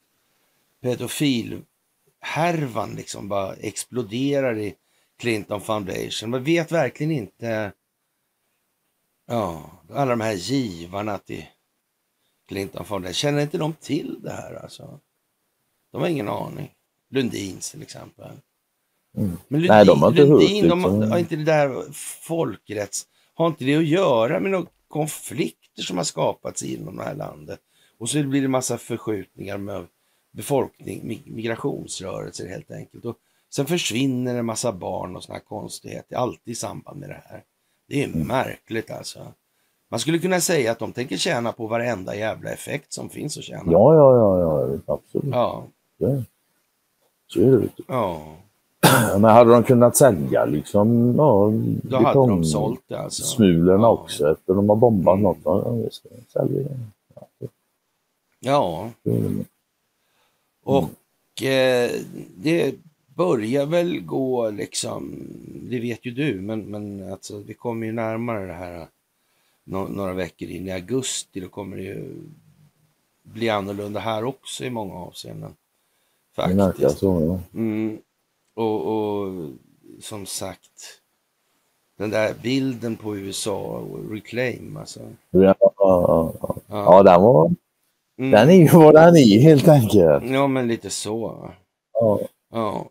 pedofilhärvan liksom bara exploderar i Clinton Foundation. Man vet verkligen inte ja, alla de här givarna till Clinton Foundation. Känner inte de till det här alltså? De har ingen aning. Lundins till exempel. Mm. Men Lundin, nej, de har inte Lundin, hört, liksom. De har inte det där folkrätts... Har inte det att göra med några konflikter som har skapats inom det här landet. Och så blir det massa förskjutningar med befolkning, migrationsrörelser helt enkelt. Och sen försvinner en massa barn och såna här konstigheter. Alltid i samband med det här. Det är mm. märkligt alltså. Man skulle kunna säga att de tänker tjäna på varenda jävla effekt som finns att tjäna. Ja, ja, ja, ja absolut. Ja. Det. Så är det. Ja. Men hade de kunnat sälja liksom, ja, då hade de sålt det alltså. Smulorna ja. Också efter de har bombat mm. något. Ja, just det. Säljer det. Ja. Ja. Mm. Och eh, det börjar väl gå liksom, det vet ju du, men, men alltså vi kommer ju närmare det här no- några veckor in i augusti. Då kommer det ju bli annorlunda här också i många avseenden. Faktiskt. Så, ja. mm. och, och som sagt, den där bilden på U S A och Reclaim alltså. Ja, ja, ja. ja. ja den var mm. den är ju vad den är helt enkelt. Ja, men lite så. Ja. Ja.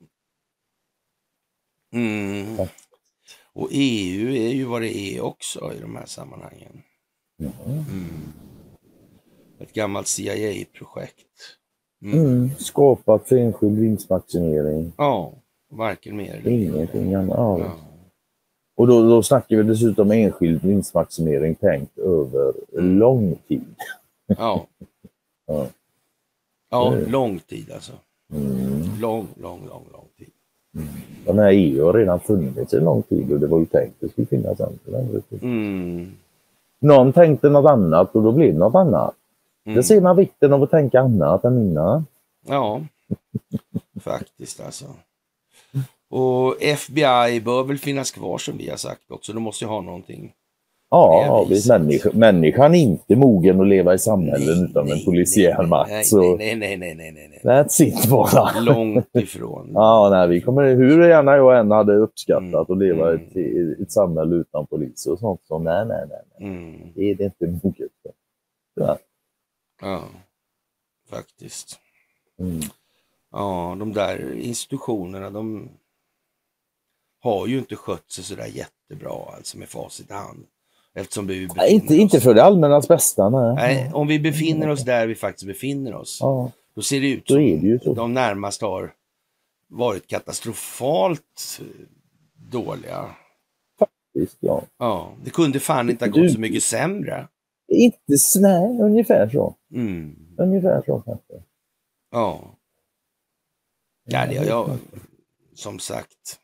Mm. Ja. Och E U är ju vad det är också i de här sammanhangen. Mm. Mm. Ett gammalt C I A-projekt. Mm. Mm. Skapat för enskild vinstmaximering. Ja, varken mer eller ingenting annat. Ja. Ja. Och då, då snackar vi dessutom enskild vinstmaximering tänkt över mm. lång tid. Ja. ja. Ja, lång tid alltså. Mm. Lång, lång, lång, lång tid. Mm. Den här E U har redan funnits i lång tid och det var ju tänkt att det skulle finnas en. Mm. Någon tänkte något annat och då blev det något annat. Mm. Det ser man vikten av att tänka annat än innan. Ja, faktiskt alltså. Och F B I bör väl finnas kvar som vi har sagt också. De måste ju ha någonting. Ja, visst, människa, människan är inte mogen att leva i samhällen nej, utan nej, en polisiär makt. Nej, så... nej, nej, nej, nej, nej, nej. That's it bara. Långt ifrån. Ja, nej, vi kommer, hur gärna jag än hade uppskattat mm, att leva mm. i ett, ett samhälle utan polis och sånt. Så nej, nej, nej. nej. Mm. Det är det inte moget. Ja. Ja, faktiskt. Mm. Ja, de där institutionerna, de har ju inte skött sig sådär jättebra, alltså med facit i hand. Eftersom vi befinner Nej, inte, oss... inte för det allmännas bästa, nej. Nej, om vi befinner oss där vi faktiskt befinner oss, Ja. då ser det ut Då som är det ju så. de närmast har varit katastrofalt dåliga. Faktiskt, ja. Ja, det kunde fan inte ha Du- gått så mycket sämre. Inte, nej, ungefär så. Mm. Ungefär så kanske. Ja. Ja, det, jag, som sagt.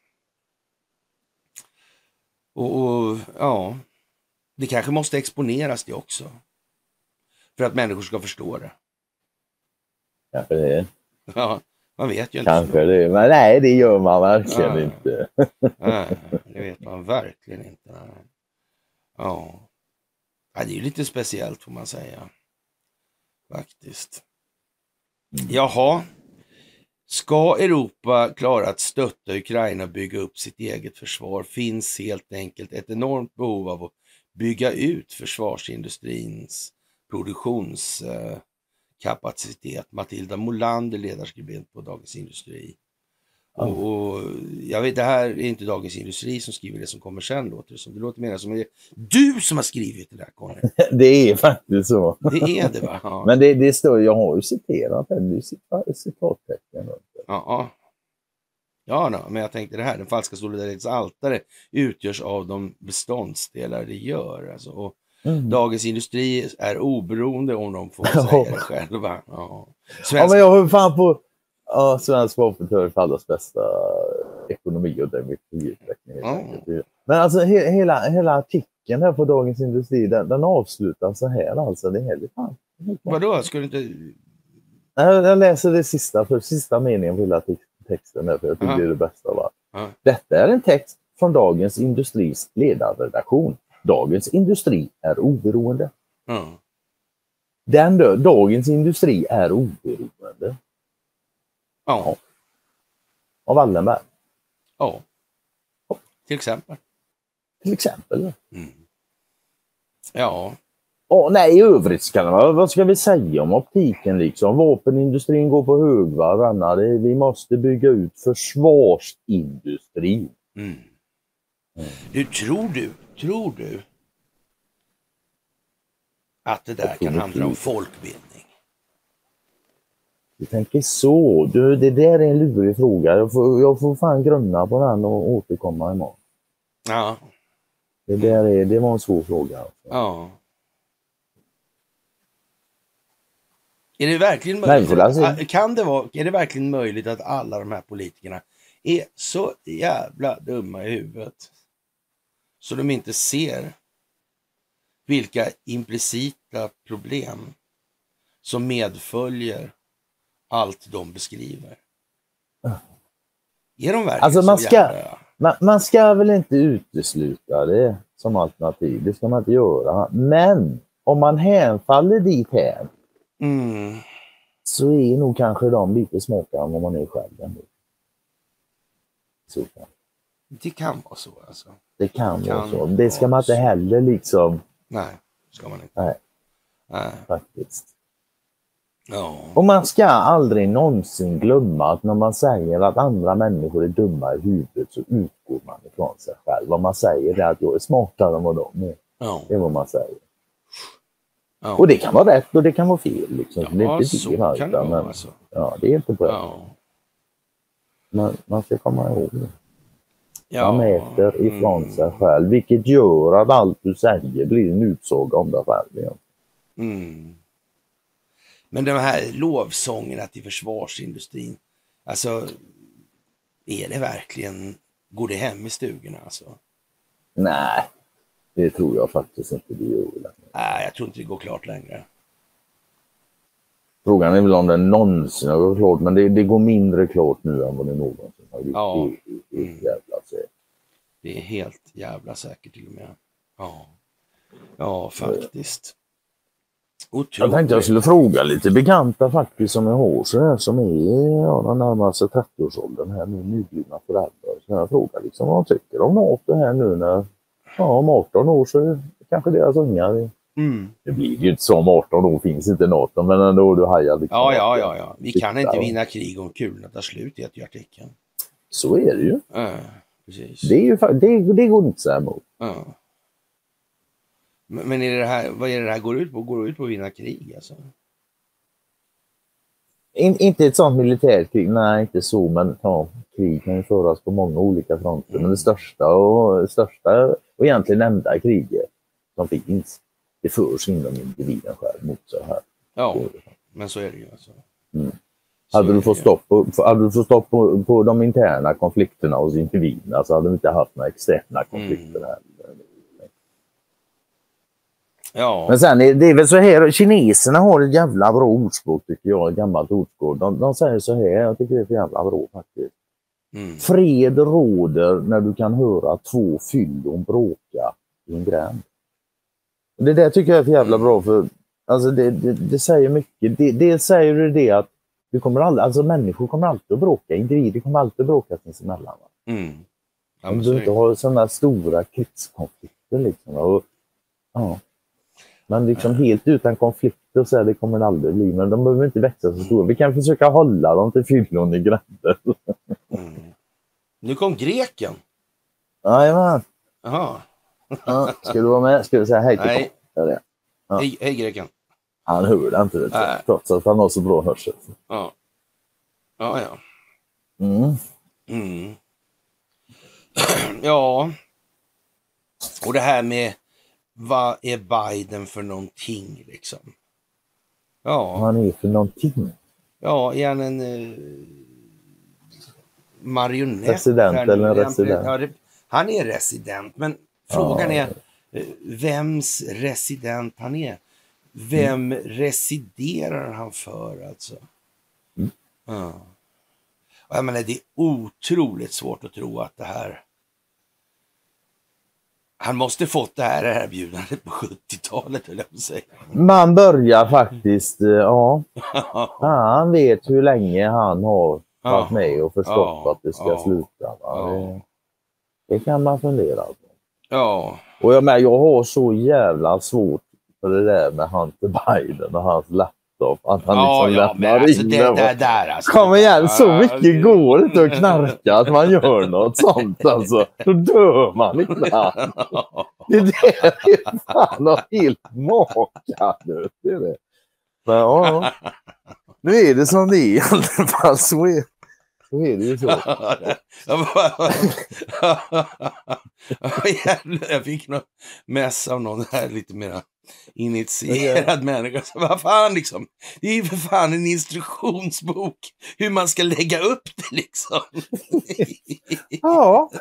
Och, och ja, det kanske måste exponeras det också. För att människor ska förstå det. Kanske det. Ja, man vet ju inte. Kanske det. Men nej, det gör man verkligen Ja. inte. Nej, det vet man verkligen inte. Nej. Ja. Ja, det är ju lite speciellt får man säga. Faktiskt. Jaha. Ska Europa klara att stötta Ukraina och bygga upp sitt eget försvar finns helt enkelt ett enormt behov av att bygga ut försvarsindustrins produktionskapacitet. Matilda Molander, ledarskribent på Dagens Industri. Ja. Och, och jag vet, det här är inte Dagens Industri som skriver det som kommer sen, låter det som. Det låter mer som att det är du som har skrivit det där, Conny. Det är faktiskt så. Det är det, va? Ja. Men det, det står, jag har ju citerat det, det är citat, citattecken. Ja, ja. Ja, no, men jag tänkte det här, den falska solidaritets altare utgörs av de beståndsdelar det gör. Alltså, och Mm. Dagens Industri är oberoende om de får säga det själva. Ja. Svenska... Ja, men jag har fan på ja, svensk vapenföring för allas bästa ekonomi och demokratiutveckling. Mm. Men alltså he, hela, hela artikeln här på Dagens Industri, den, den avslutas så här alltså. Det är helt fan. Vadå, ska du inte... Jag, jag läser det sista, för sista meningen på hela texten där, för jag tycker Ja. det är det bästa av allt. Ja. Detta är en text från Dagens Industris ledarredaktion. Dagens Industri är oberoende. Ja. Den då, Dagens Industri är oberoende. Ja. Av Wallenberg. Ja. Till exempel. Till exempel. Mm. Ja. Åh, nej, i övrigt ska man, vad ska vi säga om optiken liksom? Vapenindustrin går på högvarv, Anna. Det, vi måste bygga ut försvarsindustrin. Mm. Du, tror du, tror du att det där kan handla om folkbildning? Du tänker så. Du, det där är en lurig fråga. Jag får, jag får fan grunna på den och återkomma imorgon. Ja. Det där är, det var en svår fråga. Alltså. Ja. Är det verkligen möjligt? Nej, alltså. Kan det vara, är det verkligen möjligt att alla de här politikerna är så jävla dumma i huvudet så de inte ser vilka implicita problem som medföljer allt de beskriver? Är de verkligen Alltså, man så ska, jävla... man, man ska väl inte utesluta det som alternativ. Det ska man inte göra. Men om man hänfaller dit här Mm. så är nog kanske de lite smartare än vad man är själv ändå. Så kan. Det kan vara så alltså. Det kan, Det kan vara så. Det ska vara man inte så. heller liksom... Nej, ska man inte. Nej, Nej. faktiskt. Ja. Och man ska aldrig någonsin glömma att när man säger att andra människor är dumma i huvudet så utgår man ifrån sig själv. Vad man säger är att jag är smartare än vad de är. Ja. Det är vad man säger. Ja. Och det kan vara rätt och det kan vara fel. Liksom. Ja, det är inte så det, kan utan, det vara, men, alltså. ja, det är inte bra. Ja. Men man ska komma ihåg det. Ja. Man mäter ifrån Mm. sig själv. Vilket gör att allt du säger blir en utsaga om dig själv. Igen. Mm. Men de här lovsångerna till försvarsindustrin, alltså är det verkligen, går det hem i stugorna alltså? Nej, det tror jag faktiskt inte det gör. Nej, jag tror inte det går klart längre. Frågan är väl om det någonsin har gått klart, men det, det går mindre klart nu än vad det någonsin har gjort. Ja. Det, det, det, jävla säkert. Det är helt jävla säkert till och med. Ja, ja faktiskt. Otroligt. Jag tänkte jag skulle fråga lite bekanta faktiskt som jag har så här, som är ja, den närmaste trettio-årsåldern här nu, nyblivna föräldrar. Så jag frågar liksom vad de tycker om något det här nu när, ja, om arton år så är kanske deras ungar Mm. Det blir ju inte så om arton år finns inte NATO, men ändå du hajar liksom. Ja, ja, ja, ja. Vi kan inte vinna krig om kulorna tar slut, heter ju artikeln. Så är det ju. Ja, precis. Det, är ju det, det går inte så här emot. Ja. Men, men är det här, vad är det här går ut på? Går det ut på att vinna krig alltså? In, inte ett sånt militärkrig, nej inte så, men ja, krig kan ju föras på många olika fronter. Mm. Men det största och, största och egentligen enda kriget som finns, det förs inom individen själv mot så här. Ja, så men så är det ju alltså. Mm. Hade du fått stopp, på, hade du fått stopp på, på de interna konflikterna hos individerna så hade du inte haft några externa konflikter här. Mm. Ja. Men sen är det är väl så här, kineserna har ett jävla bra ordspråk tycker jag, ett gammalt ordspråk. De, de säger så här, jag tycker det är för jävla bra faktiskt. Mm. Fred råder när du kan höra två fyllon bråka i en gränd. Det där tycker jag är för jävla bra, för alltså det, det, det säger mycket. Det, det säger det, det att du kommer aldrig, alltså människor kommer alltid att bråka, individer kommer alltid att bråka sinsemellan. Mm. Ja, om du inte har sådana stora krigskonflikter liksom. Och, ja. Men liksom ja. Helt utan konflikter så här, det kommer det aldrig bli. Men de behöver inte växa så stora. Vi kan försöka hålla dem till fyllon i gränder. Mm. Nu kom greken. Jajamän. Jaha. Ja, ska du vara med? Ska du säga hej till Nej. Det? Ja. Hej, hej greken. Han hör det inte, det, trots att han har så bra hörsel. Ja. Ja, ja. Mm. Mm. Ja. Och det här med vad är Biden för någonting liksom? Ja. Vad han är för någonting? Ja, är han en eh, marionett? President eller en resident? Ja, det, han är resident, men frågan ja. är eh, vems resident han är. Vem mm. residerar han för alltså? Mm. Ja. Och jag menar, det är otroligt svårt att tro att det här... Han måste fått det här erbjudandet på sjuttiotalet, eller jag säga. Man börjar faktiskt, ja. ja. Han vet hur länge han har varit med och förstått ja. att det ska ja. sluta. Ja. Det, det kan man fundera på. Ja. Och jag, med, jag har så jävla svårt för det där med Hunter Biden och hans laptop. Att han ja, liksom ja, men alltså det där, där alltså. Kom igen, så mycket går inte att knarka att man gör något sånt alltså. Då dör man inte. Det där är fan helt maka nu. Det är det. Men ja, nu är det som det är i alla fall. Så är, så är det ju så. Jag fick något mess av någon här lite mer initierad människa. Så vad fan liksom. Det är ju för fan en instruktionsbok hur man ska lägga upp det liksom. Ja.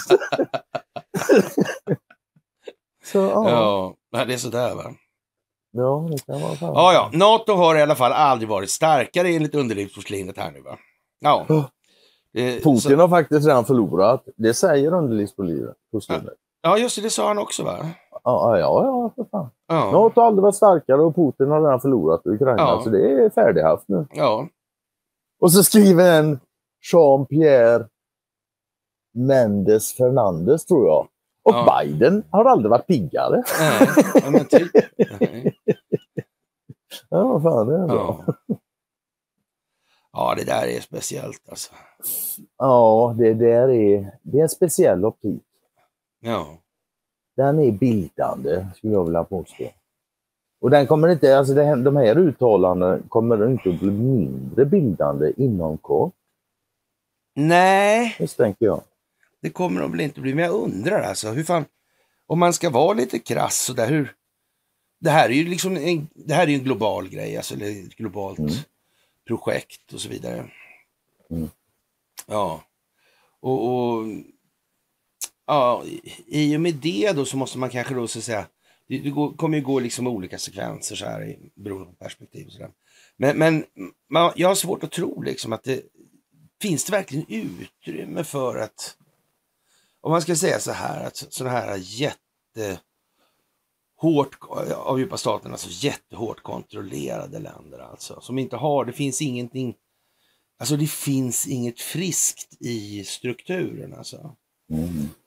Så, ja. Ja, det är sådär va. Ja, det kan vara fan. Ja, ja. NATO har i alla fall aldrig varit starkare enligt underlivsporslinet här nu va. Ja. Oh. Eh, Putin så... har faktiskt redan förlorat. Det säger underlivsporslinet. Ja. ja, just det. Det sa han också va? Ja, ja, ja, för fan. Ja. NATO har aldrig varit starkare och Putin har redan förlorat i Ukraina. Ja. Så det är färdighaft nu. Ja. Och så skriver en Jean-Pierre Mendes Fernandes tror jag. Och ja. Biden har aldrig varit piggare. Nej, ja, men typ. Nej. Ja, vad fan, det är bra. Ja. Ja, det där är speciellt alltså. Ja, det där är, det är en speciell optik. Ja. Den är bildande, skulle jag vilja påstå. Och den kommer inte, alltså det, de här uttalanden kommer inte att bli mindre bildande inom kort. Nej. Det tänker jag. Det kommer de väl inte bli, men jag undrar alltså, hur fan, om man ska vara lite krass så där, hur, det här är ju liksom en, det här är ju en global grej, alltså ett globalt mm. projekt och så vidare. Mm. Ja. Och, och ja, i och med det då så måste man kanske då så att säga, det, det går, kommer ju gå liksom olika sekvenser så här i beroende på perspektiv och sådär. Men, men man, jag har svårt att tro liksom att det finns det verkligen utrymme för att, om man ska säga så här, att sådana här jätte hårt av djupa staten, alltså jättehårt kontrollerade länder alltså, som inte har, det finns ingenting, alltså det finns inget friskt i strukturen alltså. Mm.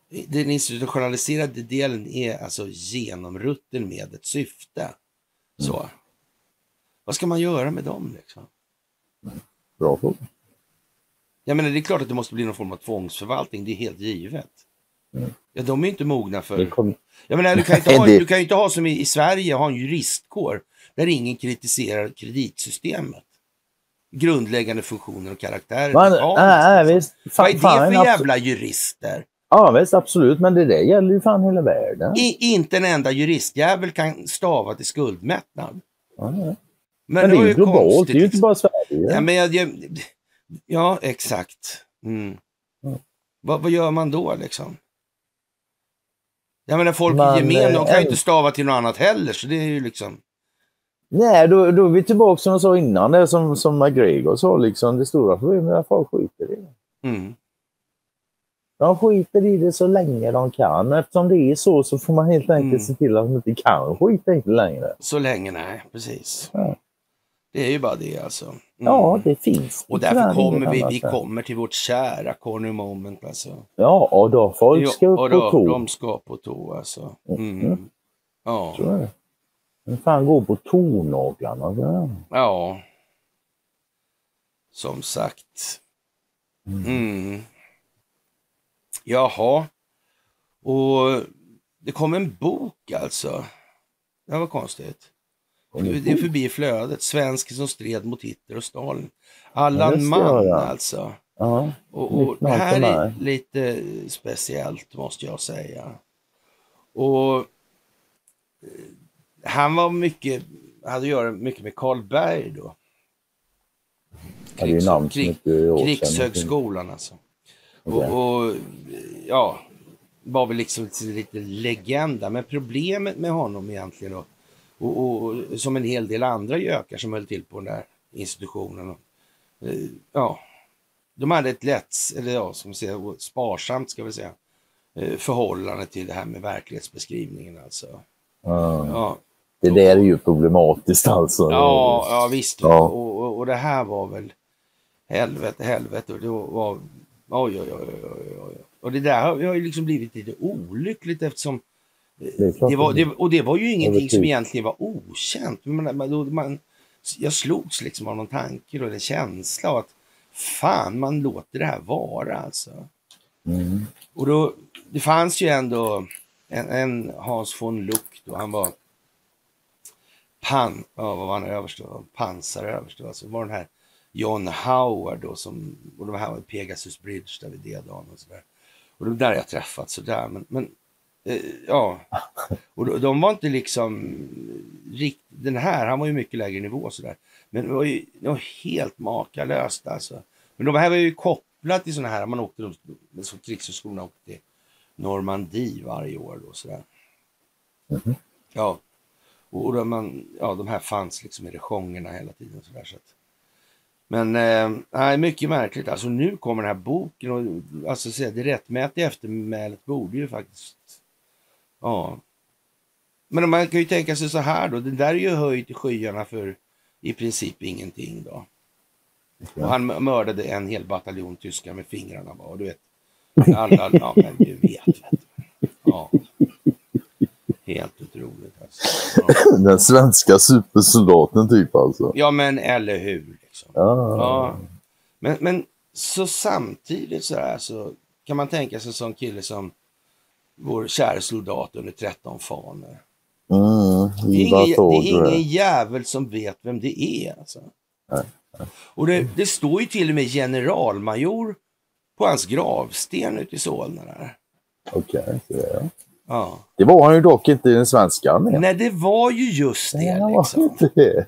den institutionaliserade delen är alltså genomrutten med ett syfte. Så. Mm. Vad ska man göra med dem liksom? Bra fråga. Jag menar, det är klart att det måste bli någon form av tvångsförvaltning, det är helt givet. Mm. Ja, de är inte mogna för... Kom... Jag menar, du kan inte ha, du kan inte ha som i, i Sverige, ha en juristkår där ingen kritiserar kreditsystemet. Grundläggande funktioner och karaktärer. Man, äh, äh, visst, fan, vad är det fan, för jävla jurister? Ja, visst, absolut, men det där gäller ju fan hela världen. I, inte en enda juristjävel kan stava till skuldmättnad. Ja, men, men det är ju globalt, konstigt, det är ju inte bara Sverige. Ja, men jag, jag, ja exakt. Mm. Mm. Vad, vad gör man då liksom? Jag menar, folk i gemen, de kan ju inte stava till något annat heller, så det är ju liksom... Nej, då, då är vi tillbaka som jag sa innan, det som, som McGregor sa, liksom, det stora problemet är att folk skiter i det. Mm. De skiter i det så länge de kan. Eftersom det är så, så får man helt enkelt mm. se till att de inte kan skita inte längre. Så länge, nej, precis. Ja. Det är ju bara det alltså. Mm. Ja, det finns. Och därför kommer vi, vi kommer till vårt kära corner moment alltså. Ja, och då folk ska upp och då, på tå. De ska på tå alltså. Mm. Mm. Ja. Så är det. Men fan gå på tånaglarna. Alltså. Ja. Som sagt. Mm. Mm. Jaha. Och det kom en bok alltså. Det var konstigt. Det är förbi flödet. Svensk som stred mot Hitler och Stalin. Allan Mann alltså. Ja, och, och det här är lite speciellt måste jag säga. Och han var mycket, hade att göra mycket med Karl Berg då. Krigs, ja, krig, Krigshögskolan alltså. Okay. Och, och ja, var väl liksom lite legenda. Men problemet med honom egentligen då, och, och, och som en hel del andra gökar som höll till på den där institutionen. Och, ja, de hade ett lätt, eller ja, som säger, sparsamt ska vi säga, förhållande till det här med verklighetsbeskrivningen alltså. Mm. Ja. Det där är ju problematiskt alltså. Ja, ja visst. Ja. Och, och, och det här var väl helvete, helvete. Och det var, oj, oj, oj, oj, oj. Och det där har ju liksom blivit lite olyckligt eftersom det, det var, det, och det var ju ingenting som egentligen var okänt. Man, man, man, jag slogs liksom av någon tanke och en känsla av att fan, man låter det här vara alltså. Mm. Och då, det fanns ju ändå en, en Hans von Luck då, han var pan, ja, vad var han överstå, pansaröverstå, alltså var den här John Howard då som, och de här var Pegasus Bridge där vid D-dagen och sådär. Och det där jag träffat sådär, men, men eh, ja, och de, de var inte liksom rikt, den här, han var ju mycket lägre nivå sådär, men det var ju det var helt makalöst alltså. Men de här var ju kopplat till sådana här, man åkte som krigshögskolorna åkte till Normandie varje år då sådär. Mm-hmm. Ja. Och då man, ja, de här fanns liksom i regionerna hela tiden sådär så att. Men eh, mycket märkligt. Alltså nu kommer den här boken och alltså säga det rättmätiga eftermälet borde ju faktiskt, ja. Men man kan ju tänka sig så här då, det där är ju höjt i skyarna för i princip ingenting då. Och han mördade en hel bataljon tyskar med fingrarna bara, du vet. Alla, ja men du vet, vet du. Ja. Helt otroligt alltså. Ja. Den svenska supersoldaten typ alltså. Ja men eller hur liksom. Ah. Ja. Men, men så samtidigt så här så kan man tänka sig som kille som vår kära soldat under tretton faner. Mm, det är ingen, det är ingen jävel som vet vem det är alltså. Nej, nej. Och det, det står ju till och med generalmajor på hans gravsten ute i Solna där. Okej, okay, så det är. Ja. Det var han ju dock inte i den svenska armén. Nej, det var ju just det. Ja, liksom. inte det.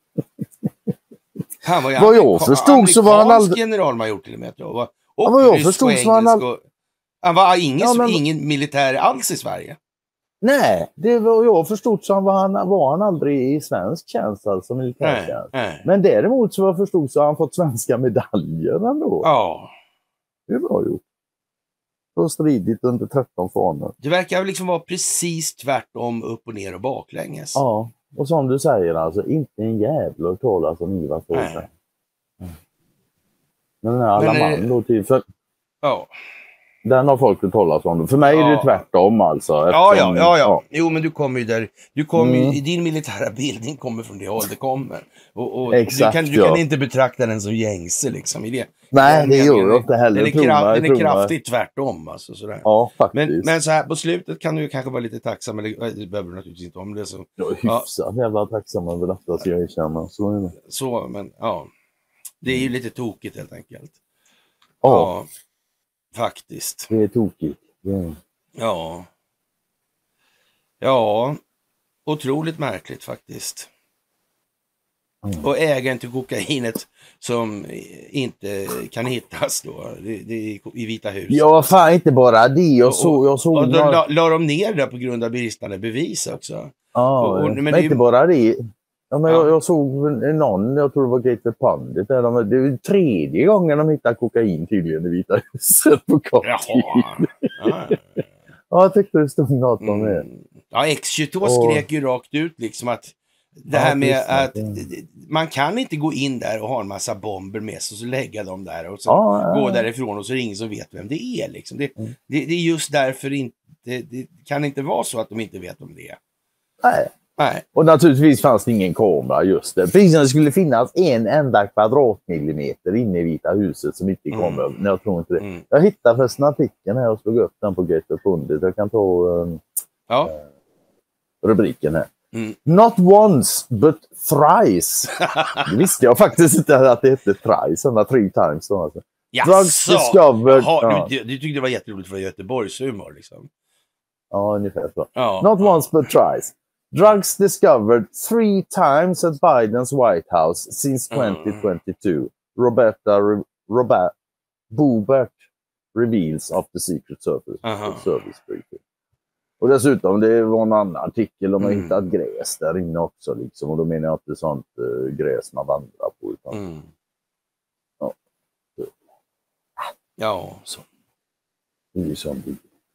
Han var ju vad jag förstod så var han aldrig generalmajor till och med. Och, och ja, vad jag förstod så var han aldrig... och... Han var ingen, ja, men... ingen militär alls i Sverige. Nej, det var jag förstod så var han, var han aldrig i svensk tjänst, alltså militärtjänst. Nej, nej. Men däremot så var jag förstod så har han fått svenska medaljer ändå. Ja. Det är bra gjort. Så stridigt under tretton fanor. Det verkar liksom vara precis tvärtom, upp och ner och baklänges. Ja, och som du säger alltså, inte en jävla tala som Ivar står sig. Mm. Men den här alla man då till för... Ja. Den har folk uttalat om. För mig är det Ja. tvärtom alltså. Ja, eftersom- ja, ja, ja. Jo, men du kommer ju där. Du kommer ju, Mm. din militära bildning kommer från det håll det kommer. Och, och Exakt, du kan, du ja. kan inte betrakta den som gängse liksom. I det. Nej, Den det gör meningen, jag inte heller. Den är, tror kraft, mig, den är tror mig. kraftigt tvärtom alltså, sådär. Ja, faktiskt. Men, men så här på slutet kan du kanske vara lite tacksam, eller det behöver du naturligtvis inte om det så. Jag är hyfsat jävla tacksam över detta, ska jag erkänna. Så är det. Så, men ja. Det är ju lite tokigt helt enkelt. Ja, Ja, faktiskt. det är tokigt. Det... Ja. Ja, otroligt märkligt faktiskt. Mm. Och ägaren till kokainet som inte kan hittas då det, det är i Vita huset. Ja, fan inte bara det. Jag såg... Jag såg Och då några... la, la de ner det på grund av bristande bevis också. Ja, och- och- men, men det är ju- inte bara det. Ja, men Ja. jag, jag såg någon, jag tror det var Gator Pundit, där de, det är ju tredje gången de hittar kokain tydligen i Vita huset på kort tid. Jaha. Ja. Ja, jag tyckte det stod något om det. Mm. Ja, X tjugotvå Och- skrek ju rakt ut liksom att det Ja, här med precis, att ja. man kan inte gå in där och ha en massa bomber med sig och så lägga dem där och så Ja, ja, gå ja. därifrån och så är det ingen som vet vem det är. Liksom. Det, Mm. det, det är just därför inte, det, det kan inte vara så att de inte vet om det är. Nej. Nej. Och naturligtvis fanns det ingen kamera just det. Precis som det skulle finnas en enda kvadratmillimeter inne i Vita huset som inte kom Mm. över. Nej, jag tror inte det. Mm. Jag hittade förresten artikeln här och slog upp den på Gator Pundit. Jag kan ta um, Ja. rubriken här. Mm. Not once but thrice. Det visste jag faktiskt inte att det hette thrice. Sådana three times då alltså. Drugs Jaså? discovered. Jaha, Ja. du, du, du tyckte det var jätteroligt för Göteborgs humor liksom. Ja, ungefär så. Ja. Not ja. once but thrice. Drugs discovered three times at Biden's White House since Mm. twenty twenty-two. Roberta Re- Robert Boebert reveals of the Secret Service, Aha. service briefing. Och dessutom, det var en annan artikel om att Mm. hittat gräs där inne också. Liksom. Och då menar jag inte sånt uh, gräs man vandrar på. Utan, Mm. Ja. Ja, så. det är ju sånt.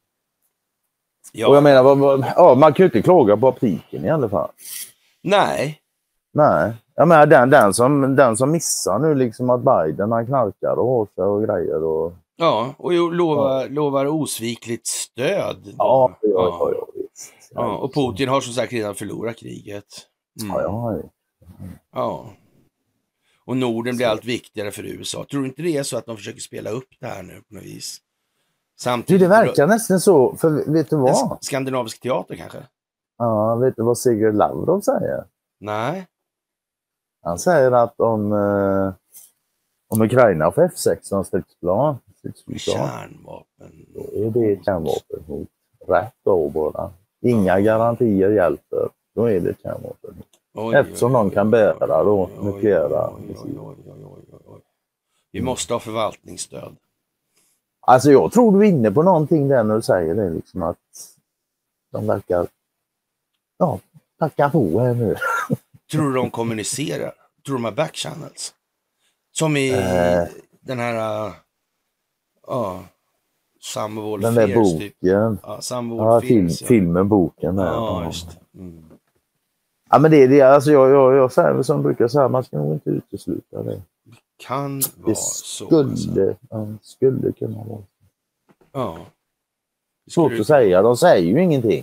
Ja. Och jag menar, vad, vad, ja, man kan ju inte klaga på aptiken i alla fall. Nej. Nej, jag menar den, den, som, den som missar nu liksom att Biden han knarkar och har sig och grejer och... Ja, och jo, lovar, lovar osvikligt stöd. då. Ja, ja, ja, ja. ja, visst. Ja, och Putin har som sagt redan förlorat kriget. Mm. Ja, ja, Ja. Och Norden blir Så. allt viktigare för U S A. Tror du inte det är så att de försöker spela upp det här nu på något vis? Du, Samtidigt. det verkar nästan så, för vet du En vad? s- skandinavisk teater kanske? Ja, vet du vad Sigurd Lavrov säger? Nej. Han säger att om, eh, om Ukraina får F sexton stridsplan, stridsflygplan, Kärnvapen. då är det ett kärnvapenhot. Rätt då bara. Inga garantier hjälper. Då är det ett kärnvapenhot. Oj, Eftersom oj, de oj, kan oj, bära då oj, oj, nukleära oj, oj, missiler. oj, oj, oj, oj, oj. Vi måste ha förvaltningsstöd. Alltså jag tror du är inne på någonting där när du säger det, liksom att de verkar ja, tacka på här nu. Tror du de kommunicerar? Tror du de har backchannels? Som i Eh. den här... uh, Ja... Some Wolf Den där Fears, typ. boken. Ja, Some Ja, Wolf film, Fears, ja. filmen, boken. Där. Ja, Ja, just det. Mm. ja, men det är det. Alltså jag, jag, jag säger som brukar säga, man ska nog inte utesluta det. Kan vara Det så. skulle, Alltså. ja, skulle kunna vara. Ja. Det Svårt skulle- att säga, de säger ju ingenting.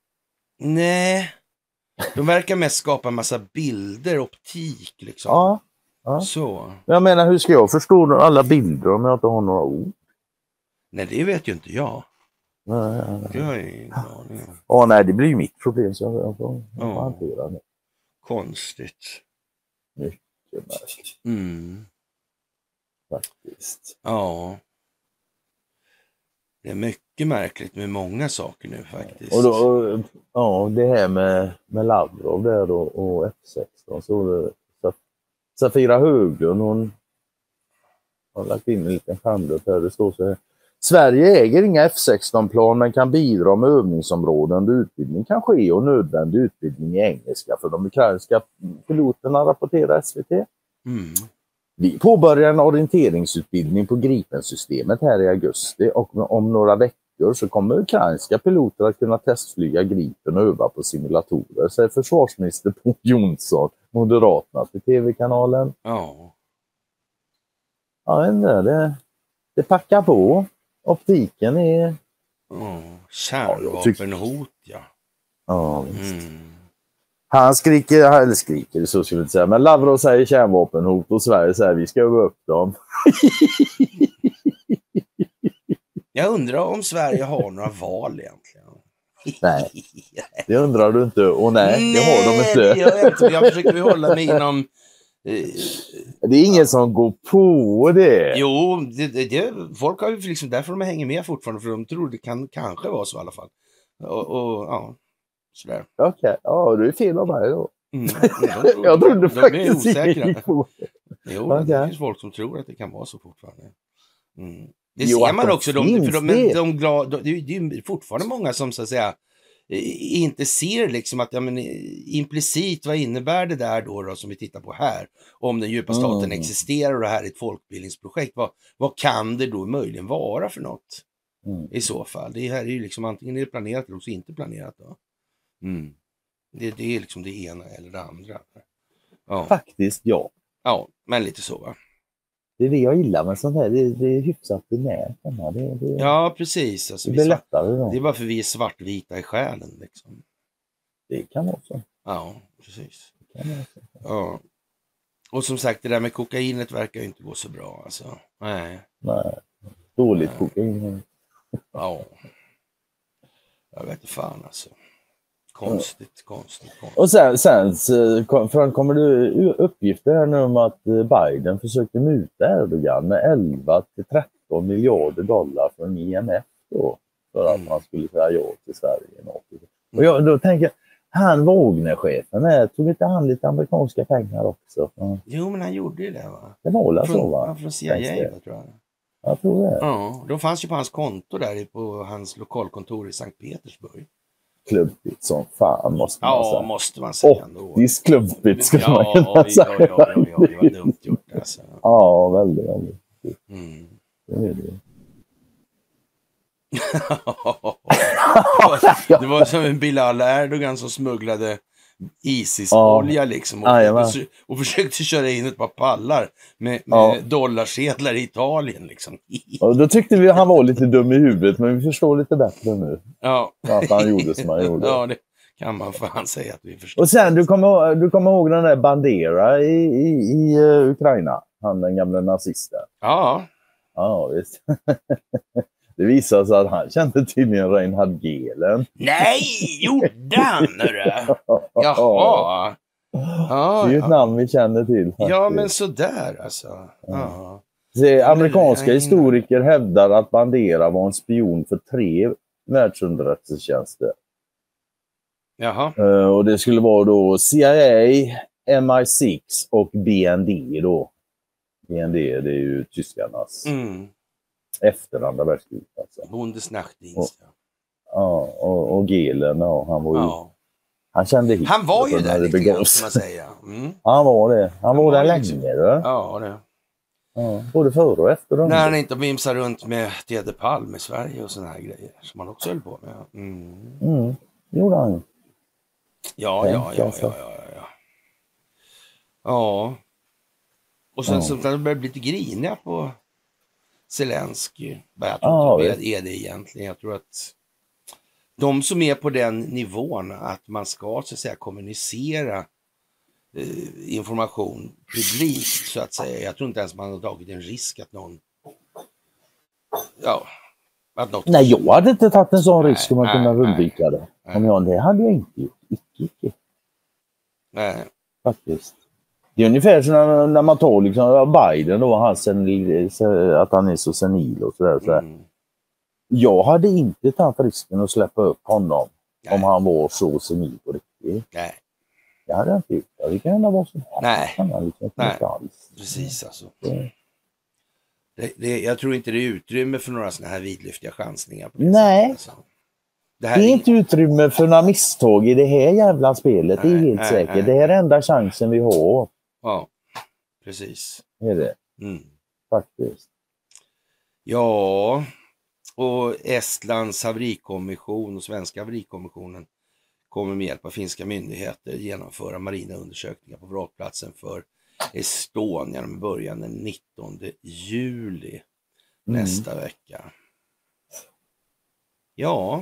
Nej. De verkar mest skapa en massa bilder, optik liksom. Ja, ja. Så. Jag menar, hur ska jag förstå alla bilder om jag inte har några ord? Nej, det vet ju inte jag. Nej, nej, Det nej. har jag ingen aning om. Ja, nej, det blir ju mitt problem så jag jag får, jag får Ja. hantera det. Konstigt. Mycket märkligt Mm. faktiskt. Ja. Det är mycket märkligt med många saker nu faktiskt. Och då, ja, det här med, med Lavrov där och, och F sexton så det, så, Safira Höglund, hon har lagt in en liten skärmdump här, det står så här. Sverige äger inga F sexton-plan men kan bidra med övningsområden där utbildning kan ske och nödvändig utbildning i engelska för de ukrainska piloterna, rapporterar S V T. Mm. Vi påbörjar en orienteringsutbildning på Gripen-systemet här i augusti och om några veckor så kommer ukrainska piloter att kunna testflyga Gripen och öva på simulatorer, säger försvarsminister Bo Jonsson, Moderaterna, till tv-kanalen. Ja. Ja, det, det, det packar på. optiken är... Oh, kärnvapenhot, ja. Ja, visst. Mm. Han skriker, eller skriker, så skulle jag inte säga. Men Lavrov säger kärnvapenhot och Sverige säger vi ska öva upp dem. Jag undrar om Sverige har några val egentligen. Nej, det undrar du inte. Och nej, nej det har de inte. Det gör jag inte. Jag försöker hålla mig inom... Eh, det är ingen som går på det. Jo, det, det, det, folk har ju liksom... Därför de hänger med fortfarande. För de tror det kan kanske vara så i alla fall. Och, och ja, sådär. Okej, okay. Ja, du är fel av mig då. Mm, tror, jag trodde de, faktiskt de är osäkra. På. Jo, okay. Det finns folk som tror att det kan vara så fortfarande. Mm. Det jo, ser man också. De, för de, men det. de glad, de, det är fortfarande många som så att säga inte ser liksom att ja, men, implicit vad innebär det där då, då som vi tittar på här, om den djupa staten mm. existerar och det här är ett folkbildningsprojekt, vad, vad kan det då möjligen vara för något mm. i så fall? Det här är ju liksom antingen är det planerat eller också inte planerat då. Mm. Det, det är liksom det ena eller det andra. Ja. Faktiskt ja. Ja, men lite så va. Det är det jag gillar med sånt här. Det, det är hyfsat binärt. Det, det, ja, precis. Alltså, det blir lättare då. Det är bara för vi är svartvita i själen. Liksom. Det kan vara så. Ja, precis. Det kan vara så. Ja. Och som sagt, det där med kokainet verkar ju inte gå så bra. Alltså. Nej. Nej. Dåligt Nej. kokain. Ja. Jag vet inte fan alltså. Konstigt, konstigt, konstigt. Och sen, sen framkommer det uppgifter här nu om att Biden försökte muta Erdogan med elva till tretton miljarder dollar från I M F då, för att mm. man skulle säga ja till Sverige. Och jag, då tänker jag, han Wagner-chefen här, tog inte han lite amerikanska pengar också? Mm. Jo, men han gjorde ju det va? Det var väl från, så va? Från C I A tror jag. Jag tror det. Ja, de fanns ju på hans konto där på hans lokalkontor i Sankt Petersburg. Klumpigt som fan måste man ja, säga. Ja, måste man säga ändå. åttis klumpigt skulle ja, man kunna oj, säga. Ja, ja, ja, ja, det var dumt gjort alltså. Ja, väldigt, väldigt. Mm. Det är det. Det var som en Bilal Erdogan som smugglade Isis-olja liksom och, ah, och, och försökte köra in ett par pallar med, med ja. dollarsedlar i Italien liksom. Och då tyckte vi att han var lite dum i huvudet, men vi förstår lite bättre nu. Ja. Att han gjorde som han gjorde. Ja, det kan man fan säga att vi förstår. Och sen, du kommer, du kommer ihåg den där Bandera i, i, i uh, Ukraina? Han den gamla nazisten. Ja. Ja, visst. Det visade sig att han kände tydligen Reinhard Gehlen. Nej, gjorde han det? Jaha. Ja, det är ju ett ja. namn vi känner till. Faktiskt. Ja, men sådär alltså. Ja. Så, amerikanska historiker hävdar att Bandera var en spion för tre världsunderrättelsetjänster. Jaha. Uh, och det skulle vara då C I A, M I sex och B N D då. B N D, det är ju tyskarnas... Mm. Efter andra världskriget alltså. Bundesnachtdienst. Och, ja, och, och Gehlen, ja, han var ju... Ja. Han kände hit. Han var ju där lite grann, ska man säga. Mm. Han var det. Han, han var där länge. Liksom. Ja, det. Ja, både före och efter. När han inte vimsar runt med Tede Palm i Sverige och såna här grejer som han också höll på med. Mm. Mm, gjorde han. Ja, ja, ja, ja, ja, ja. Ja. Och sen ja. så började det bli lite griniga på Zelensky. Jag tror ja, inte det är det egentligen. Jag tror att de som är på den nivån att man ska så att säga kommunicera eh, information publikt så att säga. Jag tror inte ens man har tagit en risk att någon ja, att något... Nej, jag hade inte tagit en sån nej, risk om man kunde undvika det. Nej. Om jag det hade jag inte gjort. Icke, icke. Nej. Faktiskt. Det är ungefär som när, när man tar liksom Biden då, han senil, att han är så senil och sådär. Så mm. Jag hade inte tagit risken att släppa upp honom nej. Om han var så senil på riktigt. Nej. Det hade jag inte gjort. Det kan hända vad som nej. Han liksom nej. Precis alltså. Det. Det, det, jag tror inte det är utrymme för några såna här vidlyftiga chansningar. På det nej. Alltså. Det, här det är inte utrymme för några misstag i det här jävla spelet. Nej, det är helt nej, säkert. Nej. Det här är enda chansen vi har. Ja, precis. Är det? Mm. Faktiskt. Ja, och Estlands haverikommission och svenska haverikommissionen kommer med hjälp av finska myndigheter genomföra marina undersökningar på vrakplatsen för Estonia med början den nittonde juli mm. nästa vecka. Ja. Vad ska Ja, man vad ska säga? man säga?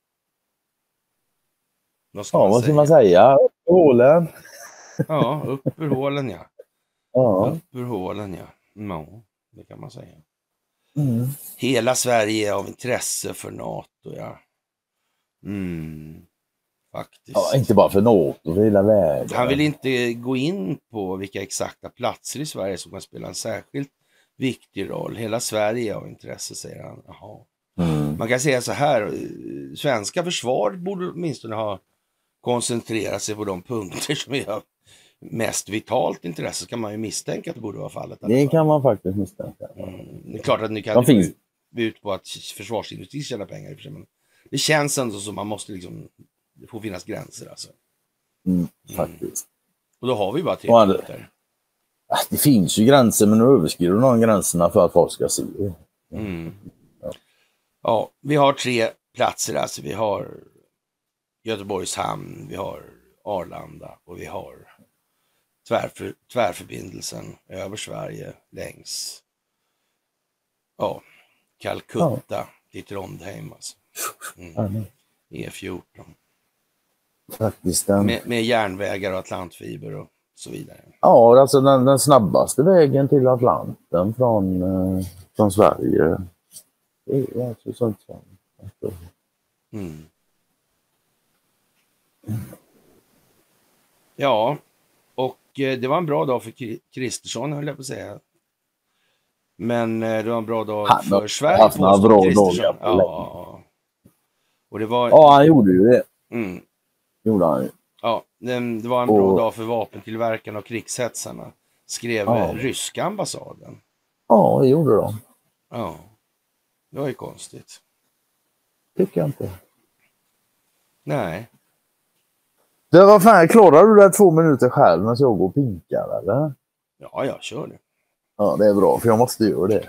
Vad ska Ja, man vad ska säga? man säga? Upp ur hålen. Ja, upp ur hålen, ja. Ja. Upp ur hålen, ja. Ja, det kan man säga. Mm. Hela Sverige är av intresse för NATO, ja. Mm, faktiskt. Ja, inte bara för NATO, för hela världen. Han vill inte gå in på vilka exakta platser i Sverige som kan spela en särskilt viktig roll. Hela Sverige är av intresse, säger han. Jaha. Mm. Man kan säga så här, svenska försvaret borde åtminstone ha koncentrerat sig på de punkter som är av mest vitalt intresse, kan man ju misstänka att det borde vara fallet. Det kan man faktiskt misstänka. Mm. Det är klart att ni kan De finns. gå ut på att försvarsindustrin tjänar pengar i och för sig, men det känns ändå som man måste liksom, det får finnas gränser alltså. Mm, faktiskt. Mm. Och då har vi bara tre Och punkter. Det finns ju gränser, men nu överskrider de gränserna för att folk ska se. Mm. Ja. Ja, vi har tre platser alltså. Vi har Göteborgs hamn, vi har Arlanda och vi har tvärför, tvärförbindelsen över Sverige längs ja, Calcutta ja. till Trondheim alltså. Mm. E fjorton. Faktiskt den. Med, med järnvägar och atlantfiber och så vidare. Ja, alltså den, den snabbaste vägen till Atlanten från, eh, från Sverige. Det är alltså sånt som. Mm. Ja, och eh, det var en bra dag för Kristersson, höll jag på att säga. Men eh, det var en bra dag han för Sverige. Haft några bra dagar. Ja. Och det var... ja, han gjorde ju det. Mm. Gjorde han ju. Ja, det, det var en bra och... dag för vapentillverkarna och krigshetsarna, skrev ja. ryska ambassaden. Ja, det gjorde de. Ja, det var ju konstigt. Tycker jag inte. Nej. Det var fan, klarar du det två minuter själv när jag går och pinkar, eller? Ja, jag kör det. Ja, det är bra, för jag måste göra det.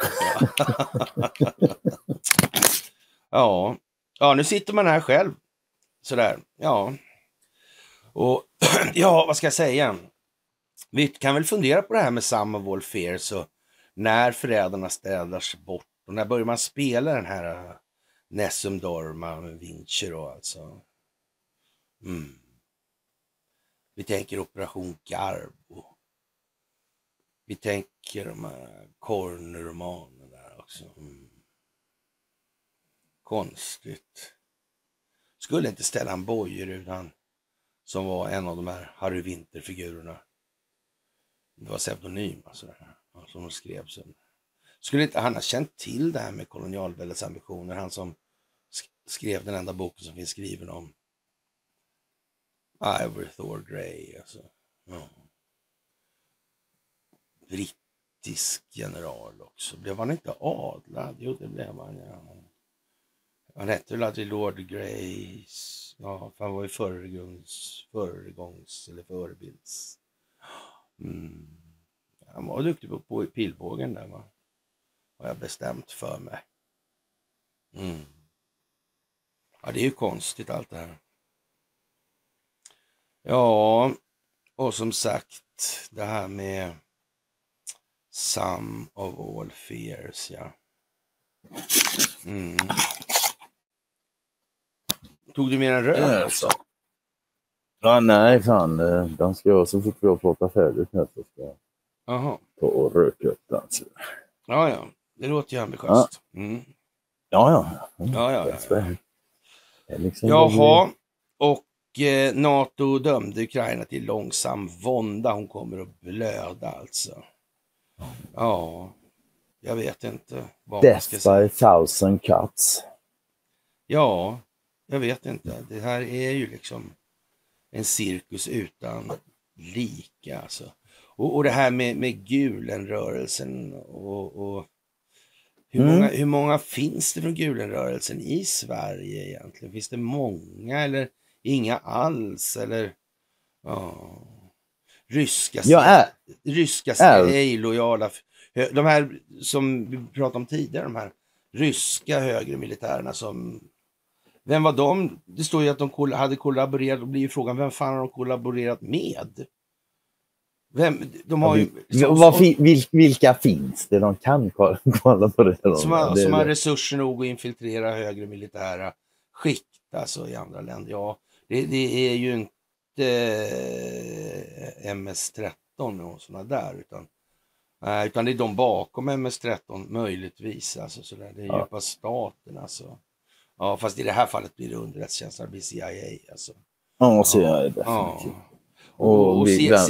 ja. Ja, nu sitter man här själv. Sådär, ja. Och ja, vad ska jag säga? Vi kan väl fundera på det här med Sum of All Fears och när förrädarna städars bort. Och när börjar man spela den här uh, Nessum Dorma med Vincher och alltså. Mm. Vi tänker Operation Garbo. Vi tänker de här Corner-romanerna där också. Mm. Konstigt. Skulle inte ställa en Bojerud, han som var en av de här Harry Winter-figurerna. Det var pseudonym alltså det här, som de skrev sen. Skulle inte han ha känt till det här med kolonialväldets ambitioner? Han som skrev den enda boken som finns skriven om Ivory Thor Grey. Alltså. Ja. Brittisk general också. Blev han inte adlad? Jo, det blev han. Ja. Han hette väl aldrig Lord Grace. Ja, för han var ju föregångs, föregångs eller förebilds. Mm. Han var duktig på, på pilbågen där, va? Har jag bestämt för mig. Mm. Ja, det är ju konstigt allt det här. Ja, och som sagt, det här med Sum of All Fears, ja. Mm. Tog du mer en röd också? Ja, nej fan, den ska jag så fort vi har pratat färdigt nu så ska jag Aha. ta och röka upp den. Så. Ja, ja, det låter ju ambitiöst. Ja. Mm. Ja, ja. Mm. Ja, ja, ja. ja. ja. Liksom Jaha, och eh, NATO dömde Ukraina till långsam vånda. Hon kommer att blöda alltså. Ja, jag vet inte vad man ska säga. Death by thousand cuts. Ja, jag vet inte. Det här är ju liksom en cirkus utan lika alltså. Och, och det här med, med Gulenrörelsen och, och hur, mm. många, hur många finns det från Gulenrörelsen i Sverige egentligen? Finns det många eller inga alls? Eller ja, ryska ja, är, ryska är lojala. De här som vi pratade om tidigare, de här ryska högre militärerna som, vem var de? Det står ju att de hade kollaborerat, och blir ju frågan, vem fan har de kollaborerat med? Vem, de har ju, som, vad, som, vil, vilka finns det de kan kollaborera som, har, som har resurser nog att infiltrera högre militära skikt alltså i andra länder. Ja, det, det är ju inte M S tretton och sådana där, utan, nej, utan det är de bakom M S tretton möjligtvis. Alltså, så där. Det är ja. djupa staten alltså. Ja, fast i det här fallet blir det underrättelsetjänster, det blir C I A alltså. Ja, C I A definitivt. Ja. Och, och, och C I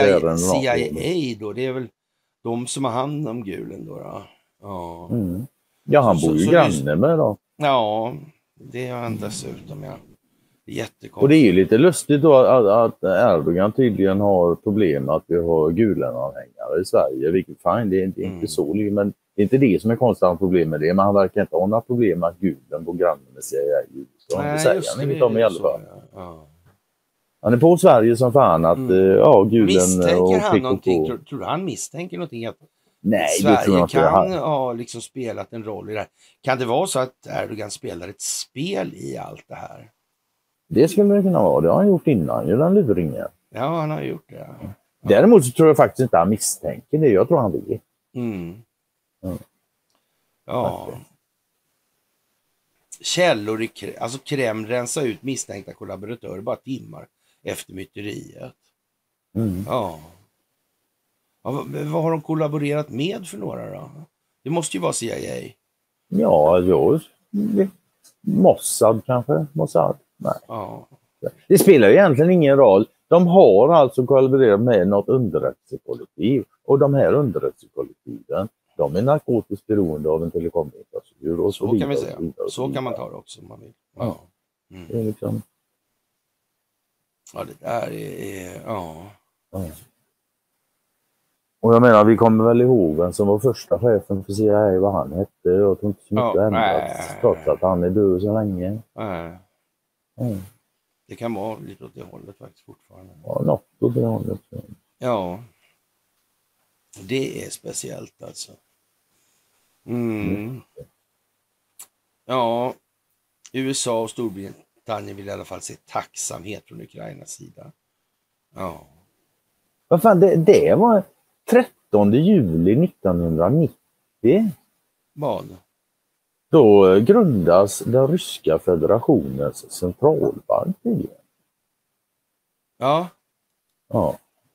A då, det är väl de som har hand om Gulen då. då. Ja. Mm. Ja, han så, bor ju så, granne så, med då. Ja, det är han dessutom, ja. Jättekonstigt. Och det är ju lite lustigt då att, att Erdogan tydligen har problem med att vi har Gulen-anhängare i Sverige, vilket fine, det är inte, mm. inte så, men det är inte det som är konstant problem med det, men han verkar inte ha några problem med att Gulen bor granne med C I A. Så Nej, det säger just han det, inget om i alla fall. Ja. Ja. Han är på Sverige som fan att, mm. ja, Gulen misstänker och han någonting, tror, tror han misstänker någonting att Nej, Sverige kan ha liksom spelat en roll i det här? Kan det vara så att Erdogan spelar ett spel i allt det här? Det skulle det kunna vara, det har han gjort innan, ju den luringen. Ja, han har gjort det. Ja. Däremot så tror jag faktiskt inte han misstänker det, jag tror han vill. Mm. Mm. Ja. Okay. Källor i Kreml, alltså Kreml rensar ut misstänkta kollaboratörer bara timmar efter myteriet. Mm. Ja. Ja, vad, vad har de kollaborerat med för några då? Det måste ju vara C I A. Ja, jo. Mossad kanske, Mossad. Nej. Ja. Det spelar ju egentligen ingen roll. De har alltså kollaborerat med något underrättelsekollektiv. Och de här underrättelsekollektiven, de är narkotiskt beroende av en telekominfrastruktur. Och så, så vidare, kan vi säga. Och vidare, så kan man ta det också om man vill. Ja. Mm. Det är liksom... Ja, det där är... Ja. ja. Och jag menar, vi kommer väl ihåg vem som var första chefen för C I A, vad han hette. Jag tror inte så mycket ja, ändrats, trots att han är död så länge. Nej. Mm. Det kan vara lite åt det hållet faktiskt fortfarande. Ja, något åt det hållet. Ja. Det är speciellt alltså. Mm. Mm. Ja. U S A och Storbritannien vill i alla fall se tacksamhet från Ukrainas sida. Ja. Vad fan, det, det var trettonde juli nittonhundranittio. Vad? Då grundas den ryska federationens centralbank. Ja. Ja.